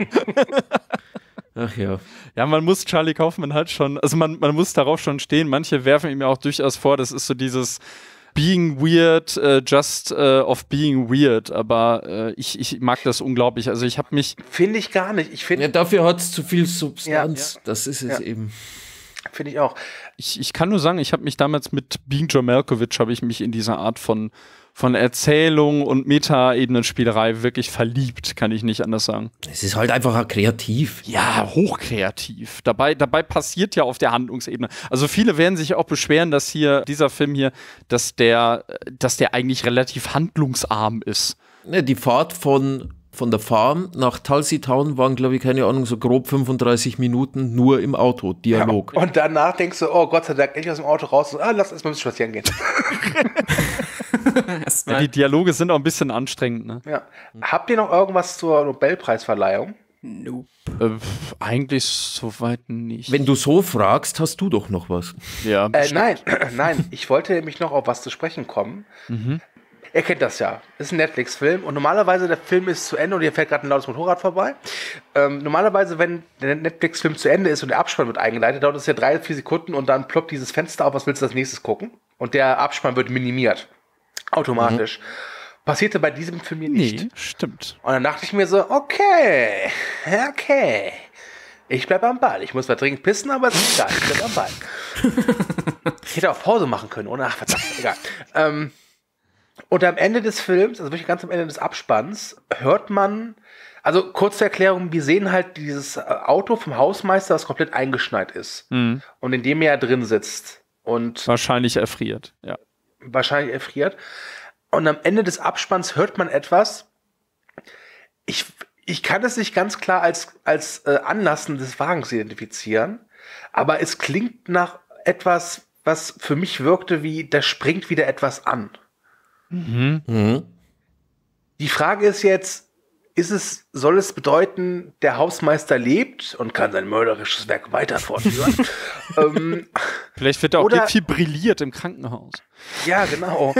Ach ja. Ja, man muss Charlie Kaufman halt schon, also man, man muss darauf schon stehen. Manche werfen ihm ja auch durchaus vor, das ist so dieses Being weird, uh, just uh, of being weird, aber uh, ich, ich mag das unglaublich. Also ich habe mich... Finde ich gar nicht. Ich find, ja, dafür hat es zu viel Substanz. Ja, ja. Das ist es ja. eben. Finde ich auch. Ich, ich kann nur sagen, ich habe mich damals mit Being John Malkovich, habe ich mich in diese Art von, von Erzählung und Meta-Ebenen-Spielerei wirklich verliebt, kann ich nicht anders sagen. Es ist halt einfach kreativ. Ja, hochkreativ. Dabei, dabei passiert ja auf der Handlungsebene. Also viele werden sich auch beschweren, dass hier, dieser Film hier, dass der, dass der eigentlich relativ handlungsarm ist. Ne, die Fahrt von, von der Farm nach Tulsi Town waren, glaube ich, keine Ahnung, so grob fünfunddreißig Minuten nur im Auto, Dialog. Ja, und danach denkst du, oh Gott sei Dank, endlich aus dem Auto raus. Ah, lass uns mal ein bisschen spazieren gehen. Ja, die Dialoge sind auch ein bisschen anstrengend, ne? Ja. Habt ihr noch irgendwas zur Nobelpreisverleihung? Nope. Äh, eigentlich soweit nicht. Wenn du so fragst, hast du doch noch was. Ja, Äh, nein, nein, ich wollte nämlich noch auf was zu sprechen kommen. Mhm. Ihr kennt das ja. Das ist ein Netflix-Film und normalerweise der Film ist zu Ende und hier fährt gerade ein lautes Motorrad vorbei. Ähm, normalerweise, wenn der Netflix-Film zu Ende ist und der Abspann wird eingeleitet, dauert es ja drei, vier Sekunden und dann ploppt dieses Fenster auf, was willst du als nächstes gucken? Und der Abspann wird minimiert. Automatisch. Mhm. Passierte bei diesem Film hier nicht. Nee, stimmt. Und dann dachte ich mir so, okay, okay. Ich bleib am Ball. Ich muss zwar dringend pissen, aber es ist egal. Ich bleib am Ball. Ich hätte auch Pause machen können, oder? Ach, verdammt, egal. Ähm, Und am Ende des Films, also wirklich ganz am Ende des Abspanns, hört man, also kurze Erklärung, wir sehen halt dieses Auto vom Hausmeister, das komplett eingeschneit ist. Mhm. Und in dem er drin sitzt. Und wahrscheinlich erfriert, ja. Wahrscheinlich erfriert. Und am Ende des Abspanns hört man etwas, ich, ich kann es nicht ganz klar als, als äh, Anlassen des Wagens identifizieren, aber es klingt nach etwas, was für mich wirkte wie, da springt wieder etwas an. Mhm. Mhm. Die Frage ist jetzt, ist es, soll es bedeuten, der Hausmeister lebt und kann sein mörderisches Werk weiter fortführen? ähm, Vielleicht wird er auch oder, defibrilliert im Krankenhaus. Ja, genau.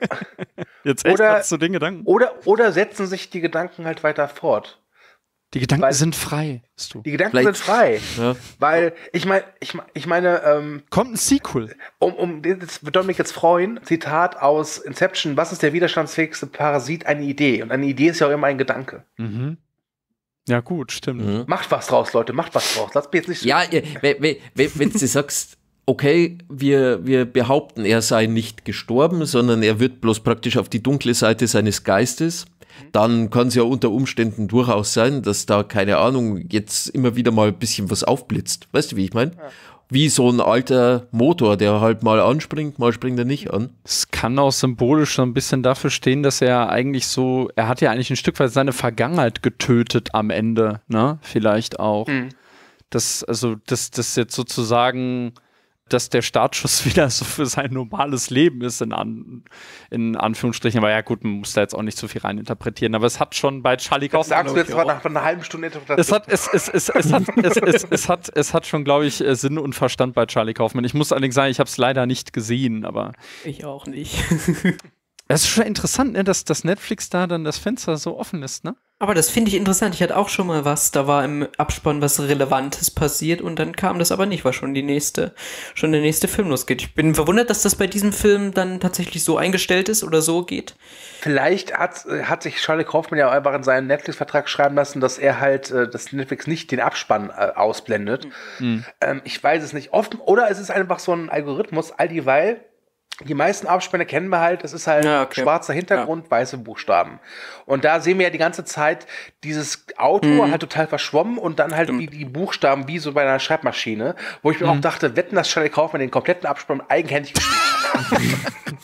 Jetzt echt oder, hast du den Gedanken. Oder, oder setzen sich die Gedanken halt weiter fort. Die Gedanken weil, sind frei. Bist du. Die Gedanken Vielleicht, sind frei. Ja. Weil, ich meine, ich, ich meine, ähm, kommt ein Sequel. Um, um das würde mich jetzt freuen, Zitat aus Inception, was ist der widerstandsfähigste Parasit? Eine Idee. Und eine Idee ist ja auch immer ein Gedanke. Mhm. Ja, gut, stimmt. Mhm. Macht was draus, Leute, macht was draus. Lasst mich jetzt nicht so. Ja, wenn du sagst, okay, wir, wir behaupten, er sei nicht gestorben, sondern er wird bloß praktisch auf die dunkle Seite seines Geistes, dann kann es ja unter Umständen durchaus sein, dass da, keine Ahnung, jetzt immer wieder mal ein bisschen was aufblitzt. Weißt du, wie ich meine? Ja. Wie so ein alter Motor, der halt mal anspringt, mal springt er nicht an. Es kann auch symbolisch so ein bisschen dafür stehen, dass er eigentlich so, er hat ja eigentlich ein Stück weit seine Vergangenheit getötet am Ende, ne? Vielleicht auch. Mhm. Das, also, das, das jetzt sozusagen, dass der Startschuss wieder so für sein normales Leben ist, in, An, in Anführungsstrichen. Aber ja gut, man muss da jetzt auch nicht so viel reininterpretieren. Aber es hat schon bei Charlie Kaufman... Das sagst du jetzt mal nach einer halben Stunde Interpretation. Es hat, es, es, es, es, hat, es, es, es, hat, es hat schon, glaube ich, Sinn und Verstand bei Charlie Kaufman. Ich muss allerdings sagen, ich habe es leider nicht gesehen, aber... Ich auch nicht. Es ist schon interessant, ne, dass, dass Netflix da dann das Fenster so offen ist, ne? Aber das finde ich interessant. Ich hatte auch schon mal was, da war im Abspann was Relevantes passiert und dann kam das aber nicht, weil schon die nächste, schon der nächste Film losgeht. Ich bin verwundert, dass das bei diesem Film dann tatsächlich so eingestellt ist oder so geht. Vielleicht hat, hat sich Charlie Kaufman ja einfach in seinen Netflix-Vertrag schreiben lassen, dass er halt, dass Netflix nicht den Abspann äh, ausblendet. Mhm. Ähm, ich weiß es nicht. Oft, oder es ist einfach so ein Algorithmus, all dieweil. Die meisten Abspänne kennen wir halt, es ist halt ja, okay. schwarzer Hintergrund, ja. weiße Buchstaben. Und da sehen wir ja die ganze Zeit dieses Auto mhm. halt total verschwommen und dann halt die, die Buchstaben wie so bei einer Schreibmaschine, wo ich mir mhm. auch dachte, wetten, dass Charlie Kaufman den kompletten Abspann eigenhändig geschrieben hat.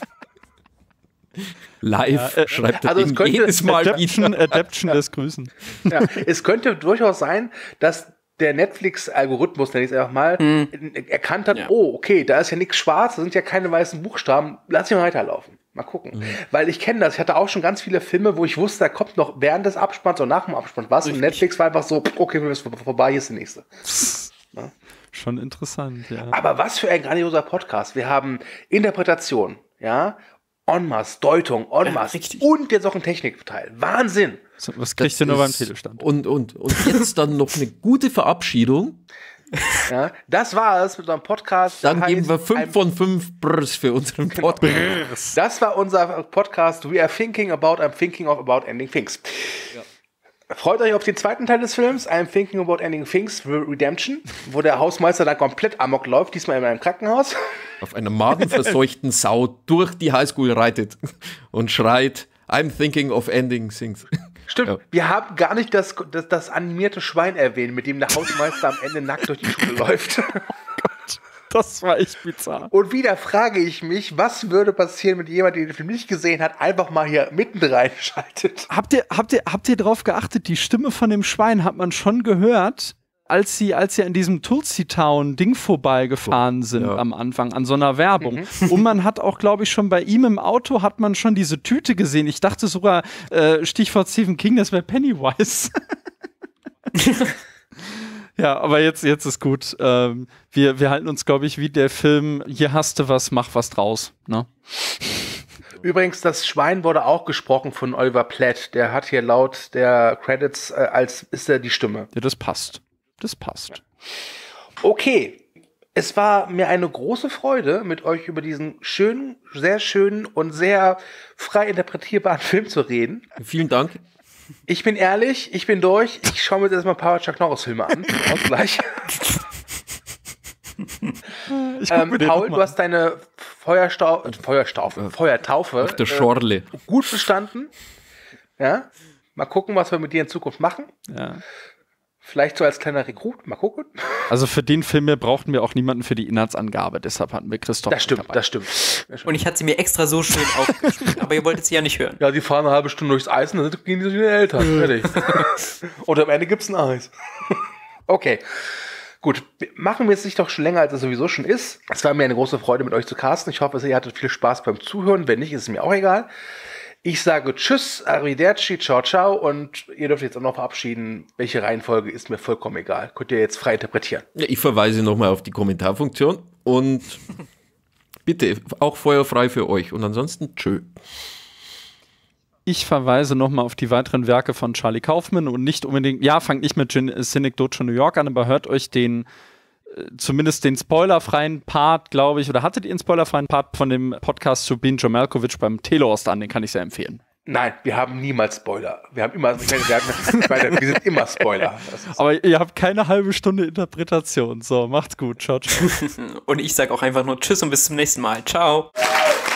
Live ja, äh, schreibt er also es könnte, jedes Mal Adaption, Adaption des Grüßen. Ja, es könnte durchaus sein, dass der Netflix-Algorithmus, nenne ich es einfach mal, mm. erkannt hat, ja. oh, okay, da ist ja nichts schwarz, da sind ja keine weißen Buchstaben, lass mich mal weiterlaufen. Mal gucken. Mm. Weil ich kenne das, ich hatte auch schon ganz viele Filme, wo ich wusste, da kommt noch während des Abspanns oder nach dem Abspann was Richtig. Und Netflix war einfach so, okay, wir sind vorbei, hier ist der nächste. Ja. Schon interessant, ja. Aber was für ein grandioser Podcast. Wir haben Interpretation, ja, en masse, Deutung, en masse ja, und jetzt auch ein Technikteil. Wahnsinn! So, was kriegst du nur beim Telestand? Und, und, und jetzt dann noch eine gute Verabschiedung. Ja, das war es mit unserem Podcast. Dann geben wir fünf von fünf Brrs für unseren Podcast. Genau. Das war unser Podcast. We are thinking about, I'm thinking of about ending things. Ja. Freut euch auf den zweiten Teil des Films, I'm Thinking About Ending Things, Redemption, wo der Hausmeister dann komplett amok läuft, diesmal in einem Krankenhaus. Auf einer magenverseuchten Sau durch die Highschool reitet und schreit, I'm thinking of ending things. Stimmt, ja. Wir haben gar nicht das, das, das animierte Schwein erwähnt, mit dem der Hausmeister am Ende nackt durch die Schule läuft. Oh Gott, das war echt bizarr. Und wieder frage ich mich, was würde passieren, wenn jemand, der den Film nicht gesehen hat, einfach mal hier mitten reinschaltet? Habt ihr, habt ihr, habt ihr drauf geachtet, die Stimme von dem Schwein hat man schon gehört, als sie, als sie an diesem Tulsi Town Ding vorbeigefahren sind ja. am Anfang, an so einer Werbung. Mhm. Und man hat auch, glaube ich, schon bei ihm im Auto hat man schon diese Tüte gesehen. Ich dachte sogar, äh, Stichwort Stephen King, das wäre Pennywise. Ja, aber jetzt, jetzt ist gut. Ähm, wir, wir halten uns, glaube ich, wie der Film, hier hast du was, mach was draus. Ne? Übrigens, das Schwein wurde auch gesprochen von Oliver Platt. Der hat hier laut der Credits äh, als ist er die Stimme. Ja, das passt. Das passt. Okay, es war mir eine große Freude, mit euch über diesen schönen, sehr schönen und sehr frei interpretierbaren Film zu reden. Vielen Dank. Ich bin ehrlich, ich bin durch. Ich schaue mir jetzt erstmal ein paar Chuck Norris-Filme an. Ausgleich. ähm, Paul, du hast deine Feuerstau Feuerstaufe, Feuertaufe auf der Schorle äh, gut bestanden. Ja? Mal gucken, was wir mit dir in Zukunft machen. Ja. Vielleicht so als kleiner Rekrut, mal gucken. Also für den Film hier brauchten wir auch niemanden für die Inhaltsangabe, deshalb hatten wir Christoph. Das stimmt, dabei. das stimmt. Und ich hatte sie mir extra so schön aufgeschrieben, aber ihr wolltet sie ja nicht hören. Ja, die fahren eine halbe Stunde durchs Eis und dann gehen die zu den Eltern. Fertig. Und am Ende gibt's ein Eis. Okay. Gut, machen wir es nicht doch schon länger, als es sowieso schon ist. Es war mir eine große Freude, mit euch zu casten. Ich hoffe, ihr hattet viel Spaß beim Zuhören. Wenn nicht, ist es mir auch egal. Ich sage Tschüss, Arrivederci, ciao, ciao und ihr dürft jetzt auch noch verabschieden. Welche Reihenfolge ist mir vollkommen egal. Könnt ihr jetzt frei interpretieren. Ja, ich verweise nochmal auf die Kommentarfunktion und bitte auch feuerfrei für euch und ansonsten tschö. Ich verweise nochmal auf die weiteren Werke von Charlie Kaufman und nicht unbedingt, ja, fangt nicht mit Cynic Dojo New York an, aber hört euch den zumindest den spoilerfreien Part, glaube ich, oder hattet ihr einen spoilerfreien Part von dem Podcast zu Bin John Malkovich beim Telehost an, den kann ich sehr empfehlen. Nein, wir haben niemals Spoiler. Wir haben immer, wir, meine, wir sind immer Spoiler. Aber ihr habt keine halbe Stunde Interpretation. So, macht's gut. Ciao, ciao. Und ich sage auch einfach nur Tschüss und bis zum nächsten Mal. Ciao.